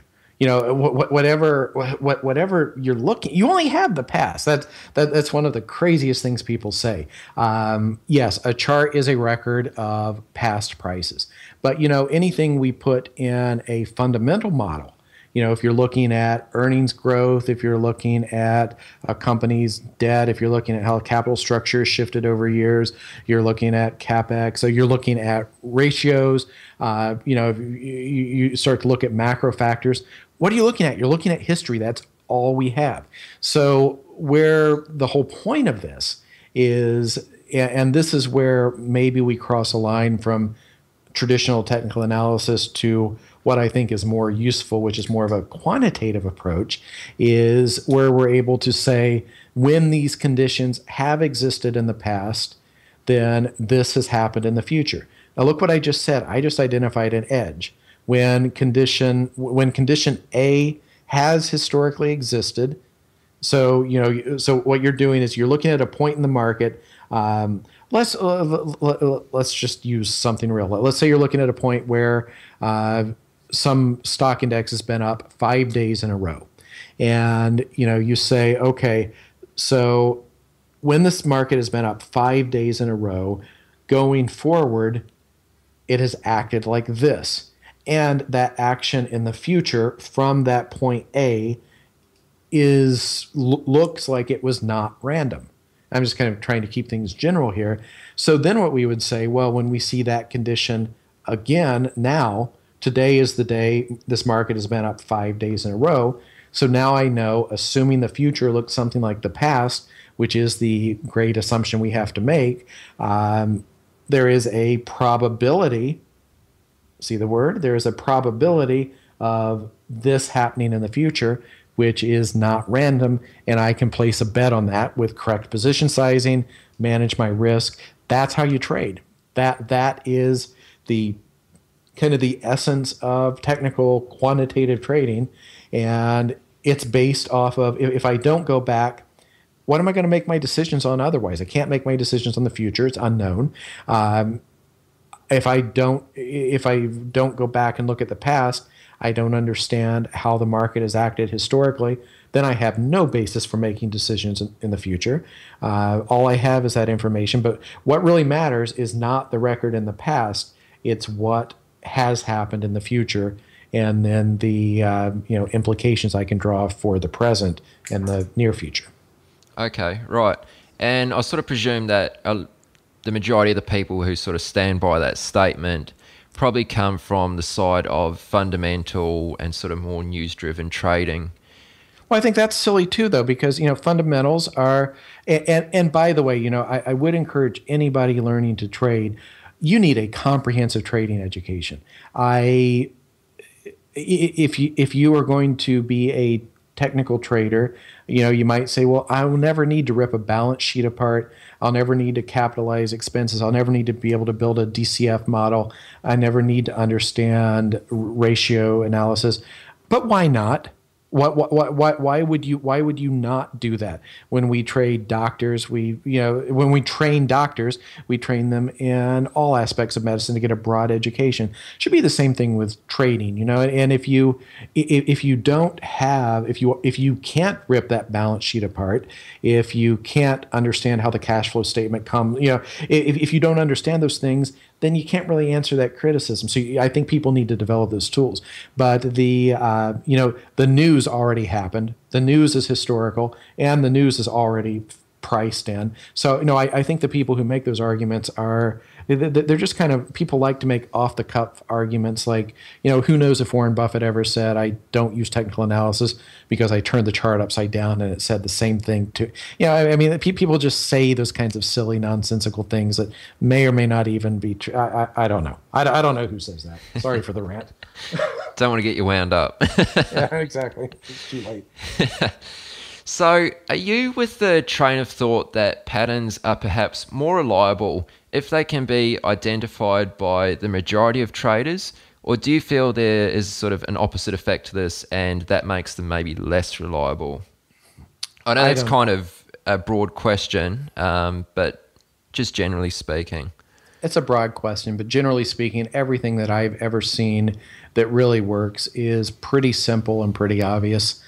Whatever you're looking, you only have the past. That's one of the craziest things people say. Yes, a chart is a record of past prices, but anything we put in a fundamental model, if you're looking at earnings growth, if you're looking at a company's debt, if you're looking at how capital structure has shifted over years, you're looking at CapEx, so you're looking at ratios, if you start to look at macro factors. What are you looking at? You're looking at history. That's all we have. So where the whole point of this is, and this is where maybe we cross a line from traditional technical analysis to what I think is more useful, which is more of a quantitative approach, is where we're able to say, when these conditions have existed in the past, then this has happened in the future. Now look what I just said. I just identified an edge. When condition A has historically existed, so what you're doing is you're looking at a point in the market. Let's just use something real. Let's say you're looking at a point where some stock index has been up 5 days in a row, and you say, okay, so when this market has been up 5 days in a row, going forward, it has acted like this. And that action in the future from that point A looks like it was not random. I'm just kind of trying to keep things general here. So then what we would say, well, when we see that condition again now, today is the day this market has been up 5 days in a row. So now I know, assuming the future looks something like the past, which is the great assumption we have to make, there is a probability. See the word? There is a probability of this happening in the future, which is not random, and I can place a bet on that with correct position sizing, manage my risk. That's how you trade. That is the kind of the essence of technical quantitative trading, and it's based off of, if I don't go back, what am I going to make my decisions on otherwise? I can't make my decisions on the future. It's unknown. If I don't go back and look at the past, I don't understand how the market has acted historically, then I have no basis for making decisions in the future. All I have is that information. But what really matters is not the record in the past. It's what has happened in the future, and then the implications I can draw for the present and the near future. Okay, right. And I sort of presume that the majority of the people who sort of stand by that statement probably come from the side of fundamental and sort of more news-driven trading. Well, I think that's silly too, though, because fundamentals are, and by the way, I would encourage anybody learning to trade, you need a comprehensive trading education. If you are going to be a technical trader, you might say, well, I will never need to rip a balance sheet apart. I'll never need to capitalize expenses. I'll never need to be able to build a DCF model. I never need to understand ratio analysis. But why not? Why would you not do that? When we trade doctors, when we train doctors, we train them in all aspects of medicine to get a broad education. Should be the same thing with trading, and if you don't have, if you can't rip that balance sheet apart, if you can't understand how the cash flow statement comes, if you don't understand those things, then you can't really answer that criticism. So I think people need to develop those tools. But the news already happened. The news is historical, and the news is already priced in. So I think the people who make those arguments they're just kind of, people like to make off the cuff arguments like, who knows if Warren Buffett ever said, I don't use technical analysis because I turned the chart upside down and it said the same thing to, I mean, people just say those kinds of silly, nonsensical things that may or may not even be true. I don't know. I don't know who says that. Sorry for the rant. Don't want to get you wound up. Yeah, exactly. It's too late. So, are you with the train of thought that patterns are perhaps more reliable if they can be identified by the majority of traders? Or do you feel there is sort of an opposite effect to this and that makes them maybe less reliable? I know that's kind of a broad question, but just generally speaking. It's a broad question, but generally speaking, everything that I've ever seen that really works is pretty simple and pretty obvious.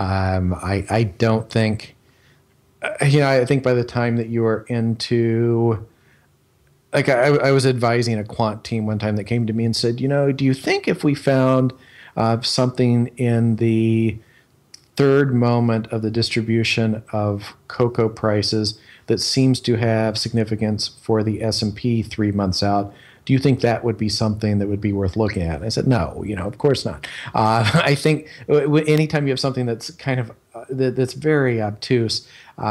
I don't think, I think by the time that you are into, like I was advising a quant team one time that came to me and said, do you think if we found something in the third moment of the distribution of cocoa prices that seems to have significance for the S&P 3 months out, do you think that would be something that would be worth looking at? And I said, no, of course not. I think anytime you have something that's kind of that's very obtuse,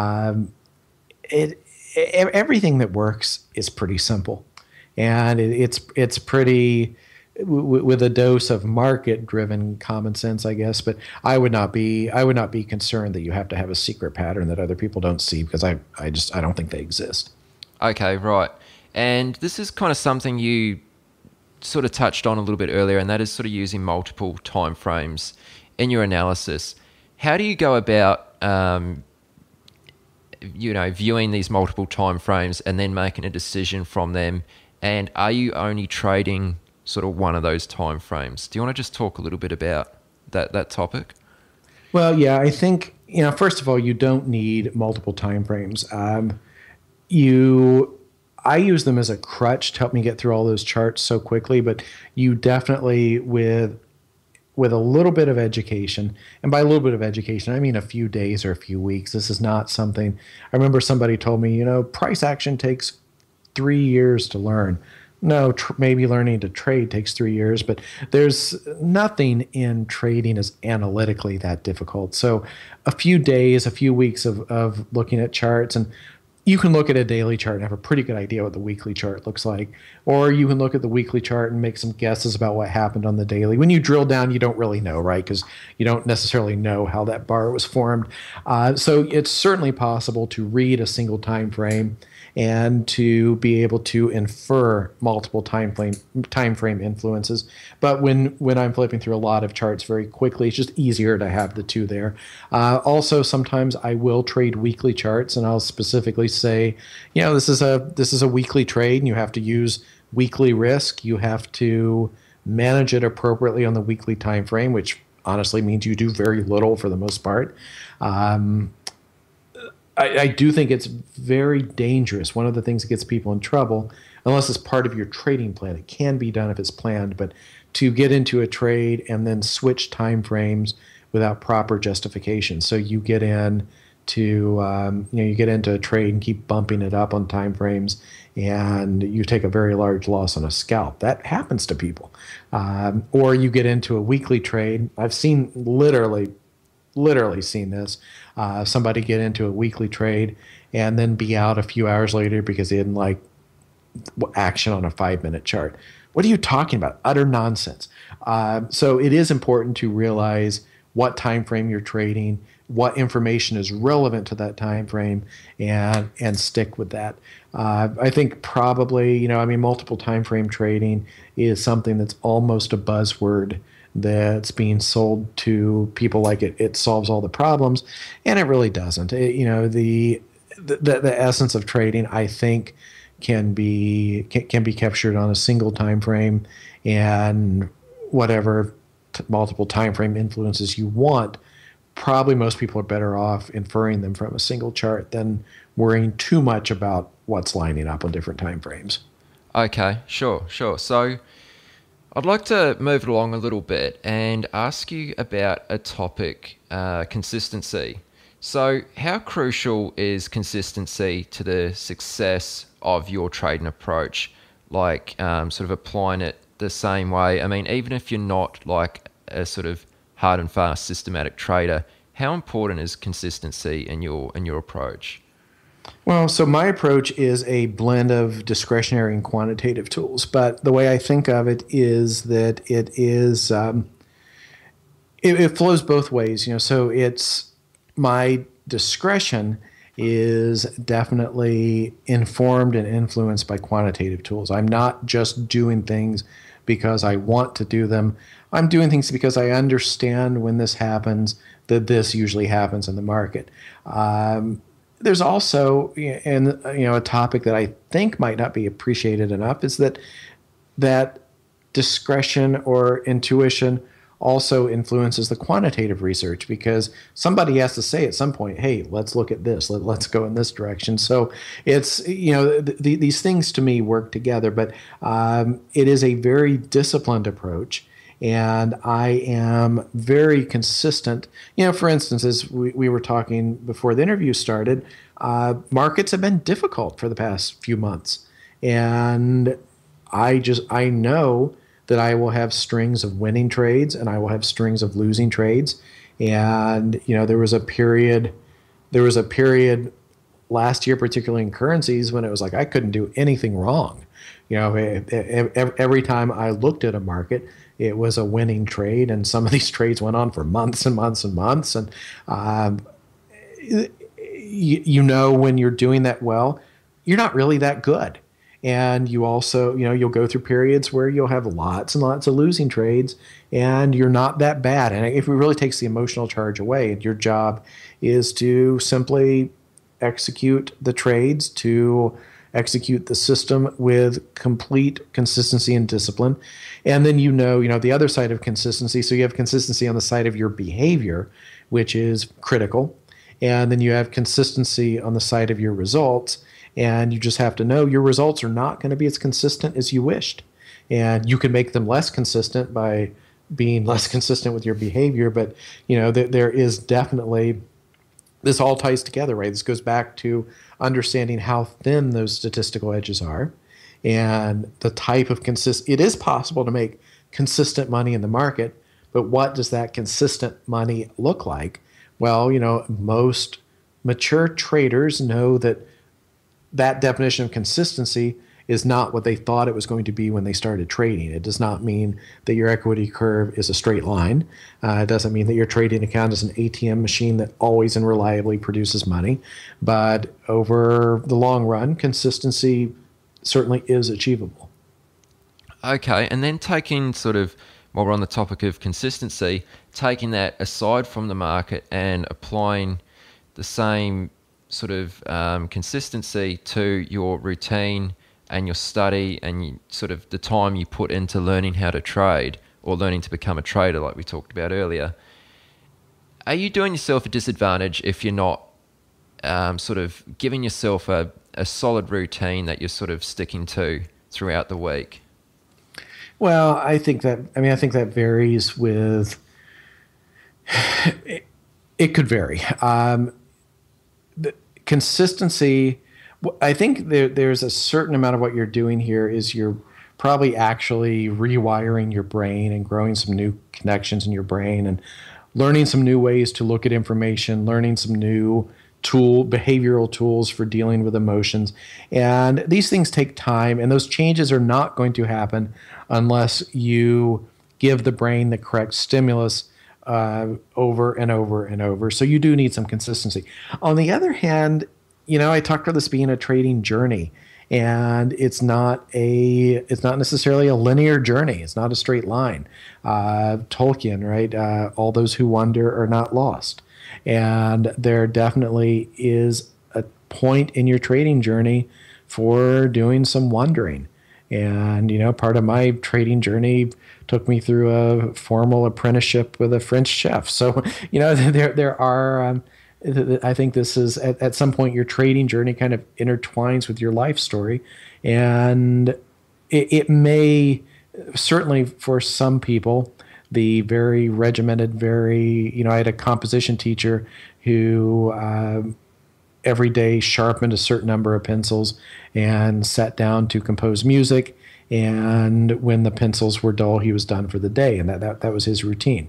everything that works is pretty simple, and it's pretty with a dose of market-driven common sense, I guess. But I would not be concerned that you have to have a secret pattern that other people don't see, because I don't think they exist. Okay, right. And this is kind of something you sort of touched on a little bit earlier, and that is sort of using multiple time frames in your analysis. How do you go about, viewing these multiple time frames and then making a decision from them? And are you only trading sort of one of those time frames? Do you want to just talk a little bit about that topic? Well, yeah, I think, first of all, you don't need multiple time frames. I use them as a crutch to help me get through all those charts so quickly, but you definitely, with a little bit of education, and by a little bit of education, I mean a few days or a few weeks. This is not something, I remember somebody told me, price action takes 3 years to learn. No, maybe learning to trade takes 3 years, but there's nothing in trading is analytically that difficult. So a few days, a few weeks of looking at charts, and you can look at a daily chart and have a pretty good idea what the weekly chart looks like. Or you can look at the weekly chart and make some guesses about what happened on the daily. When you drill down, you don't really know, right? Because you don't necessarily know how that bar was formed. So it's certainly possible to read a single time frame and to be able to infer multiple time frame influences. But when I'm flipping through a lot of charts very quickly, it's just easier to have the two there. Also, sometimes I will trade weekly charts, and I'll specifically say, this is a weekly trade, and you have to use weekly risk. You have to manage it appropriately on the weekly time frame, which honestly means you do very little for the most part. I do think it's very dangerous. One of the things that gets people in trouble, unless it's part of your trading plan, it can be done if it's planned, but to get into a trade and then switch time frames without proper justification. So you get into a trade and keep bumping it up on time frames, and you take a very large loss on a scalp. That happens to people. Or you get into a weekly trade. I've seen literally seen this. Somebody get into a weekly trade and then be out a few hours later because they didn't like action on a 5-minute chart. What are you talking about? Utter nonsense. So it is important to realize what time frame you're trading, what information is relevant to that time frame, and stick with that. I think probably, multiple time frame trading is something that's almost a buzzword that's being sold to people like it solves all the problems, and it really doesn't. The essence of trading, I think, can be captured on a single time frame, and whatever multiple time frame influences you want. Probably most people are better off inferring them from a single chart than worrying too much about what's lining up on different time frames. Okay, sure, sure. So I'd like to move it along a little bit and ask you about a topic, consistency. So, how crucial is consistency to the success of your trading approach? Like, sort of applying it the same way. I mean, even if you're not like a sort of hard and fast systematic trader, how important is consistency in your approach? Well, so my approach is a blend of discretionary and quantitative tools, but the way I think of it is that it flows both ways. So it's my discretion is definitely informed and influenced by quantitative tools. I'm not just doing things because I want to do them. I'm doing things because I understand when this happens, that this usually happens in the market. There's also, and a topic that I think might not be appreciated enough is that discretion or intuition also influences the quantitative research, because somebody has to say at some point, hey, let's look at this, let's go in this direction. So it's, these things to me work together, but it is a very disciplined approach. And I am very consistent. For instance, as we were talking before the interview started, markets have been difficult for the past few months. And I know that I will have strings of winning trades and I will have strings of losing trades. And, there was a period last year, particularly in currencies, when it was like I couldn't do anything wrong. Every time I looked at a market, it was a winning trade, and some of these trades went on for months and months and months. And when you're doing that well, you're not really that good. And you also, you'll go through periods where you'll have lots and lots of losing trades, and you're not that bad. And if it really takes the emotional charge away, your job is to simply execute the trades, to execute the system with complete consistency and discipline. And then the other side of consistency. So you have consistency on the side of your behavior, which is critical. And then you have consistency on the side of your results. And you just have to know your results are not going to be as consistent as you wished. And you can make them less consistent by being less consistent with your behavior. But, there is definitely, this all ties together, right? This goes back to understanding how thin those statistical edges are and the type of it is possible to make consistent money in the market, but what does that consistent money look like? Well, most mature traders know that definition of consistency is not what they thought it was going to be when they started trading. It does not mean that your equity curve is a straight line. It doesn't mean that your trading account is an ATM machine that always and reliably produces money. But over the long run, consistency certainly is achievable. Okay, and then taking sort of, while we're on the topic of consistency, taking that aside from the market and applying the same sort of consistency to your routine and your study and sort of the time you put into learning how to trade or learning to become a trader like we talked about earlier. Are you doing yourself a disadvantage if you're not sort of giving yourself a solid routine that you're sort of sticking to throughout the week? Well, I think that varies with, it could vary. The consistency, I think there's a certain amount of what you're doing here is you're probably actually rewiring your brain and growing some new connections in your brain and learning some new ways to look at information, learning some new behavioral tools for dealing with emotions. And these things take time, and those changes are not going to happen unless you give the brain the correct stimulus over and over and over. So you do need some consistency. On the other hand, I talked about this being a trading journey. and it's not necessarily a linear journey. It's not a straight line. Tolkien, right? All those who wander are not lost, and there definitely is a point in your trading journey for doing some wandering. And, part of my trading journey took me through a formal apprenticeship with a French chef. So, there are, I think this is at some point your trading journey kind of intertwines with your life story. And it may, certainly for some people, the very regimented, I had a composition teacher who every day sharpened a certain number of pencils and sat down to compose music. And when the pencils were dull, he was done for the day. And that was his routine.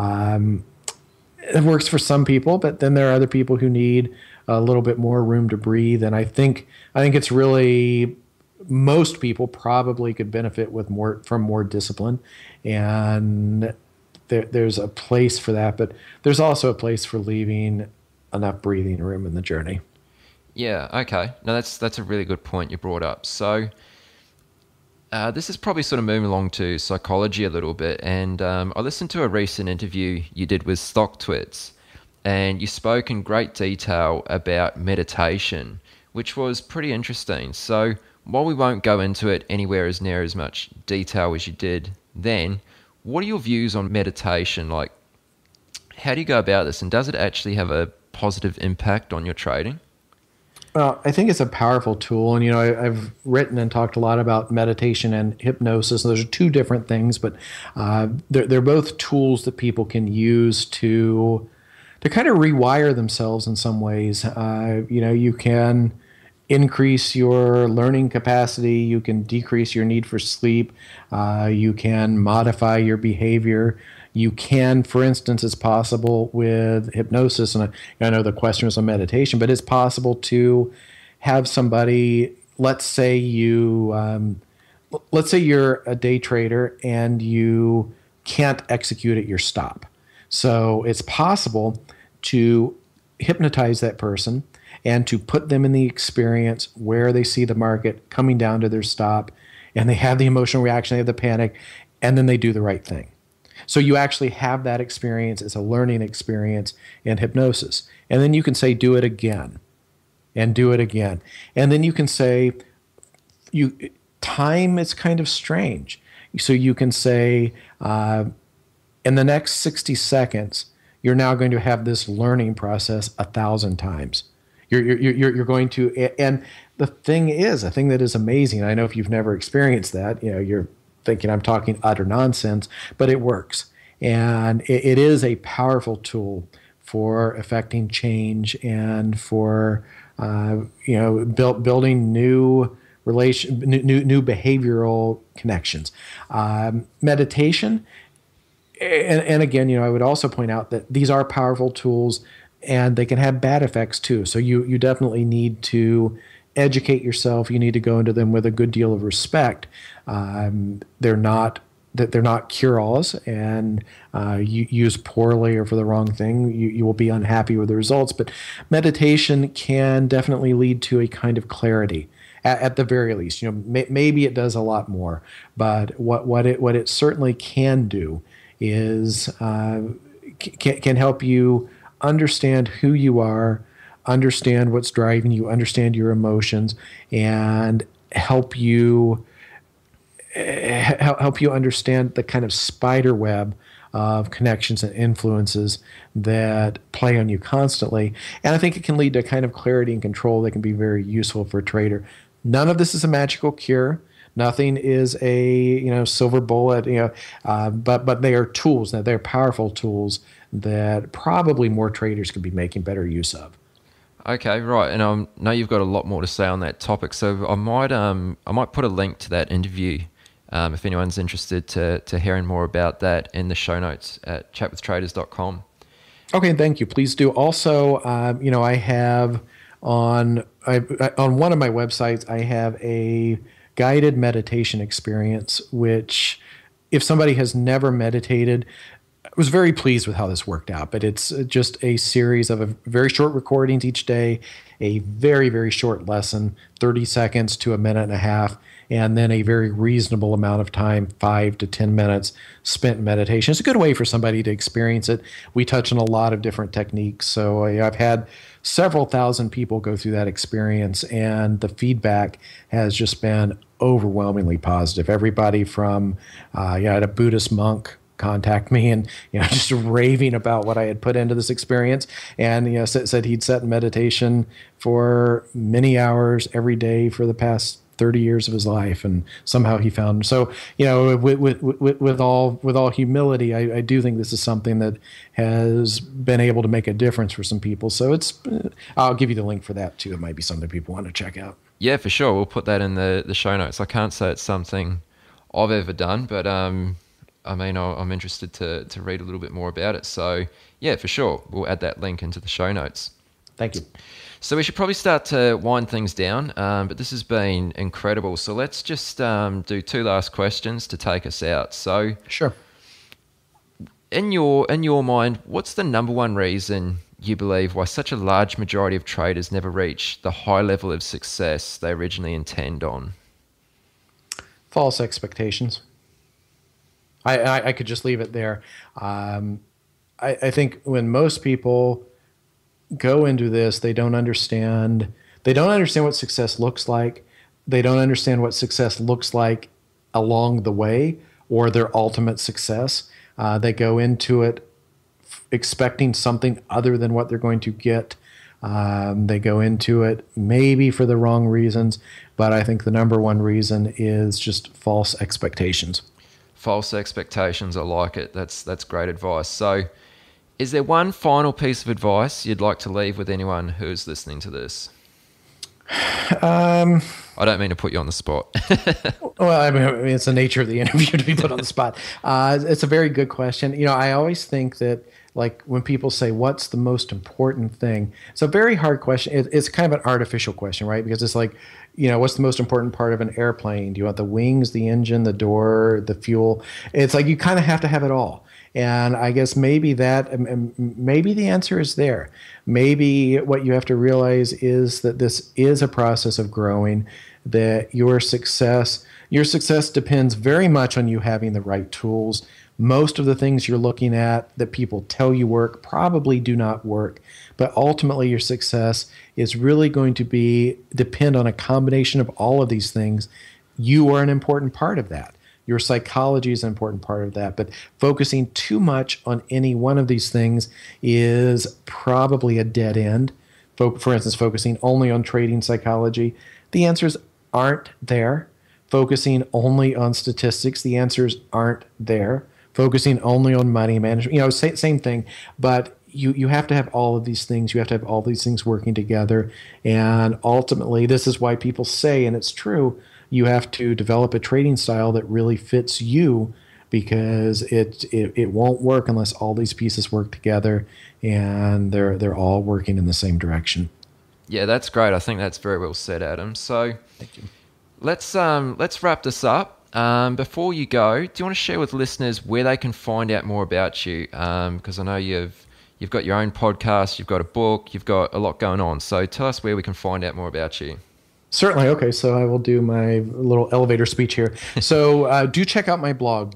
It works for some people, but then there are other people who need a little bit more room to breathe. And I think it's really, most people probably could benefit from more discipline. And there's a place for that, but there's also a place for leaving enough breathing room in the journey. Yeah, okay. No, that's a really good point you brought up. So this is probably sort of moving along to psychology a little bit, and I listened to a recent interview you did with StockTwits, and you spoke in great detail about meditation, which was pretty interesting. So while we won't go into it anywhere as near as much detail as you did then, what are your views on meditation? Like, how do you go about this, and does it actually have a positive impact on your trading? Well, I think it's a powerful tool. And, I've written and talked a lot about meditation and hypnosis. And those are two different things, but they're both tools that people can use to kind of rewire themselves in some ways. You can increase your learning capacity. You can decrease your need for sleep. You can modify your behavior. You can, for instance, it's possible with hypnosis, and I know the question was on meditation, but it's possible to have somebody, let's say you're a day trader and you can't execute at your stop. So it's possible to hypnotize that person and to put them in the experience where they see the market coming down to their stop, and they have the emotional reaction, they have the panic, and then they do the right thing. So you actually have that experience as a learning experience in hypnosis. And then you can say, do it again, and do it again. And then you can say, time is kind of strange. So you can say, in the next 60 seconds, you're now going to have this learning process 1,000 times. You're going to, and the thing that is amazing, I know if you've never experienced that, you're thinking I'm talking utter nonsense, but it works. And it is a powerful tool for affecting change and for building new behavioral connections. Meditation, and again, I would also point out that these are powerful tools, and they can have bad effects too. So you definitely need to educate yourself. You need to go into them with a good deal of respect. They're not cure-alls, and you use poorly or for the wrong thing, you will be unhappy with the results. But meditation can definitely lead to a kind of clarity, at the very least. Maybe it does a lot more, but what it certainly can do is can help you understand who you are, understand what's driving you, understand your emotions, and help you understand the kind of spider web of connections and influences that play on you constantly. And I think it can lead to a kind of clarity and control that can be very useful for a trader. None of this is a magical cure. Nothing is a silver bullet. But they are tools. Now, they're powerful tools that probably more traders could be making better use of. Okay, right, and I know you've got a lot more to say on that topic, so I might put a link to that interview if anyone's interested to hearing more about that in the show notes at chatwithtraders.com. Okay, thank you. Please do. Also, I have on one of my websites, I have a guided meditation experience, which if somebody has never meditated, was very pleased with how this worked out, but it's just a series of very short recordings each day, a very, very short lesson, 30 seconds to a minute and a half, and then a very reasonable amount of time, 5 to 10 minutes spent in meditation. It's a good way for somebody to experience it. We touch on a lot of different techniques. So I've had several thousand people go through that experience, and the feedback has just been overwhelmingly positive. Everybody from, I had a Buddhist monk contact me and just raving about what I had put into this experience, and said he'd sat in meditation for many hours every day for the past 30 years of his life, and somehow he found. So with all humility, I do think this is something that has been able to make a difference for some people. So I'll give you the link for that too. It might be something people want to check out. Yeah, for sure. We'll put that in the show notes. I can't say it's something I've ever done, but I'm interested to read a little bit more about it. So yeah, for sure. We'll add that link into the show notes. Thank you. So we should probably start to wind things down, but this has been incredible. So let's just do 2 last questions to take us out. So sure. In your mind, what's the number one reason you believe why such a large majority of traders never reach the high level of success they originally intend on? False expectations. I could just leave it there. I think when most people go into this, they don't understand what success looks like. They don't understand what success looks like along the way or their ultimate success. They go into it expecting something other than what they're going to get. They go into it maybe for the wrong reasons, but I think the number one reason is just false expectations. False expectations, I like it. That's great advice. So is there one final piece of advice you'd like to leave with anyone who's listening to this? I don't mean to put you on the spot. Well, I mean, it's the nature of the interview to be put on the spot. It's a very good question. I always think that, like, when people say, what's the most important thing? It's a very hard question. It's kind of an artificial question, right? Because it's like, what's the most important part of an airplane? Do you want the wings, the engine, the door, the fuel? It's like you kind of have to have it all. And I guess maybe the answer is there. Maybe what you have to realize is that this is a process of growing, that your success depends very much on you having the right tools. Most of the things you're looking at that people tell you work probably do not work. But ultimately, your success is really going to depend on a combination of all of these things. You are an important part of that. Your psychology is an important part of that. But focusing too much on any one of these things is probably a dead end. For instance, focusing only on trading psychology, the answers aren't there. Focusing only on statistics, the answers aren't there. Focusing only on money management, same thing. But you have to have all of these things. You have to have all these things working together. And ultimately, this is why people say, and it's true, you have to develop a trading style that really fits you, because it won't work unless all these pieces work together and they're all working in the same direction. Yeah, that's great. I think that's very well said, Adam. So thank you. Let's wrap this up. Before you go, do you want to share with listeners where they can find out more about you? Because I know you've got your own podcast, you've got a book, you've got a lot going on. So tell us where we can find out more about you. Certainly. Okay, so I will do my little elevator speech here. So do check out my blog,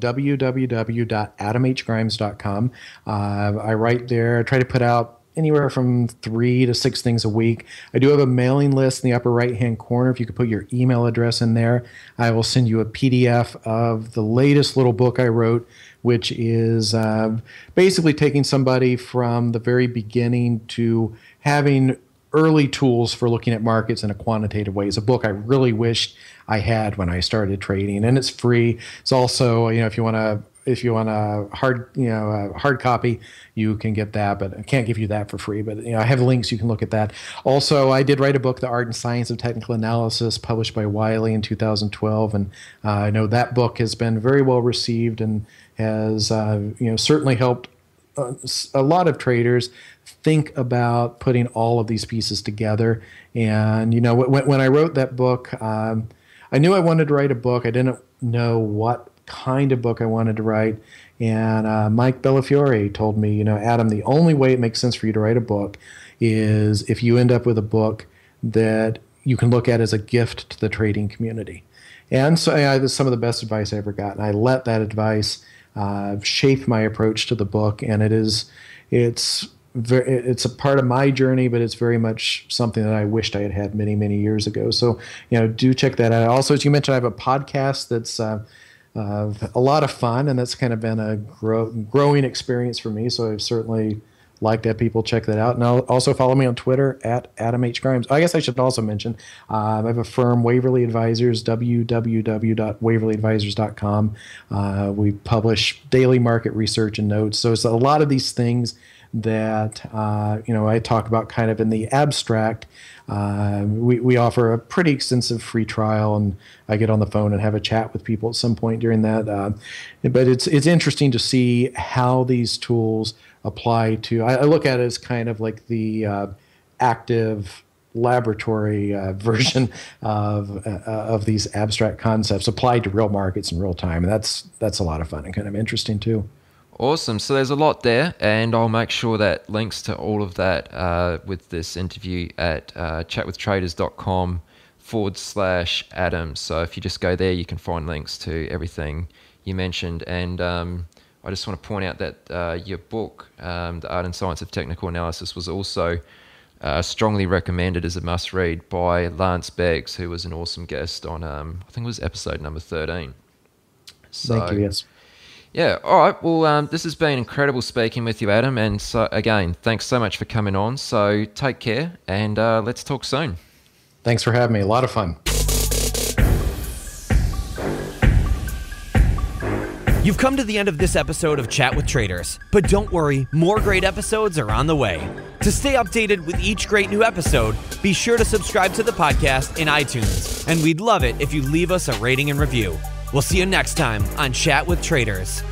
www.adamhgrimes.com. I write there. I try to put out anywhere from 3 to 6 things a week. I do have a mailing list in the upper right-hand corner. If you could put your email address in there, I will send you a PDF of the latest little book I wrote, which is basically taking somebody from the very beginning to having early tools for looking at markets in a quantitative way. It's a book I really wished I had when I started trading, and it's free. It's also, if you want a hard copy, you can get that, but I can't give you that for free. But I have links, you can look at that. Also, I did write a book, The Art and Science of Technical Analysis, published by Wiley in 2012, and I know that book has been very well received and has certainly helped a lot of traders think about putting all of these pieces together. And when I wrote that book, I knew I wanted to write a book. I didn't know what kind of book I wanted to write. And Mike Bellafiore told me, Adam, the only way it makes sense for you to write a book is if you end up with a book that you can look at as a gift to the trading community. And so that's some of the best advice I ever got. And I let that advice shape my approach to the book. And it's a part of my journey, but it's very much something that I wished I had had many, many years ago. So, do check that out. Also, as you mentioned, I have a podcast that's a lot of fun, and that's kind of been a growing experience for me. So I've certainly like to have people check that out. And also follow me on Twitter at Adam H. Grimes. I guess I should also mention I have a firm, Waverly Advisors, www.waverlyadvisors.com. We publish daily market research and notes. So it's a lot of these things that I talk about kind of in the abstract. We offer a pretty extensive free trial, and I get on the phone and have a chat with people at some point during that. But it's interesting to see how these tools apply to. I look at it as kind of like the active laboratory version of these abstract concepts applied to real markets in real time, and that's a lot of fun and kind of interesting too. Awesome. So there's a lot there, and I'll make sure that links to all of that with this interview at chatwithtraders.com/Adam. So if you just go there, you can find links to everything you mentioned. And I just want to point out that your book, The Art and Science of Technical Analysis, was also strongly recommended as a must-read by Lance Beggs, who was an awesome guest on, I think it was episode number 13. So, thank you, yes. Yeah, all right. Well, this has been incredible speaking with you, Adam. And so, again, thanks so much for coming on. So take care, and let's talk soon. Thanks for having me. A lot of fun. You've come to the end of this episode of Chat with Traders, but don't worry, more great episodes are on the way. To stay updated with each great new episode, be sure to subscribe to the podcast in iTunes, and we'd love it if you leave us a rating and review. We'll see you next time on Chat with Traders.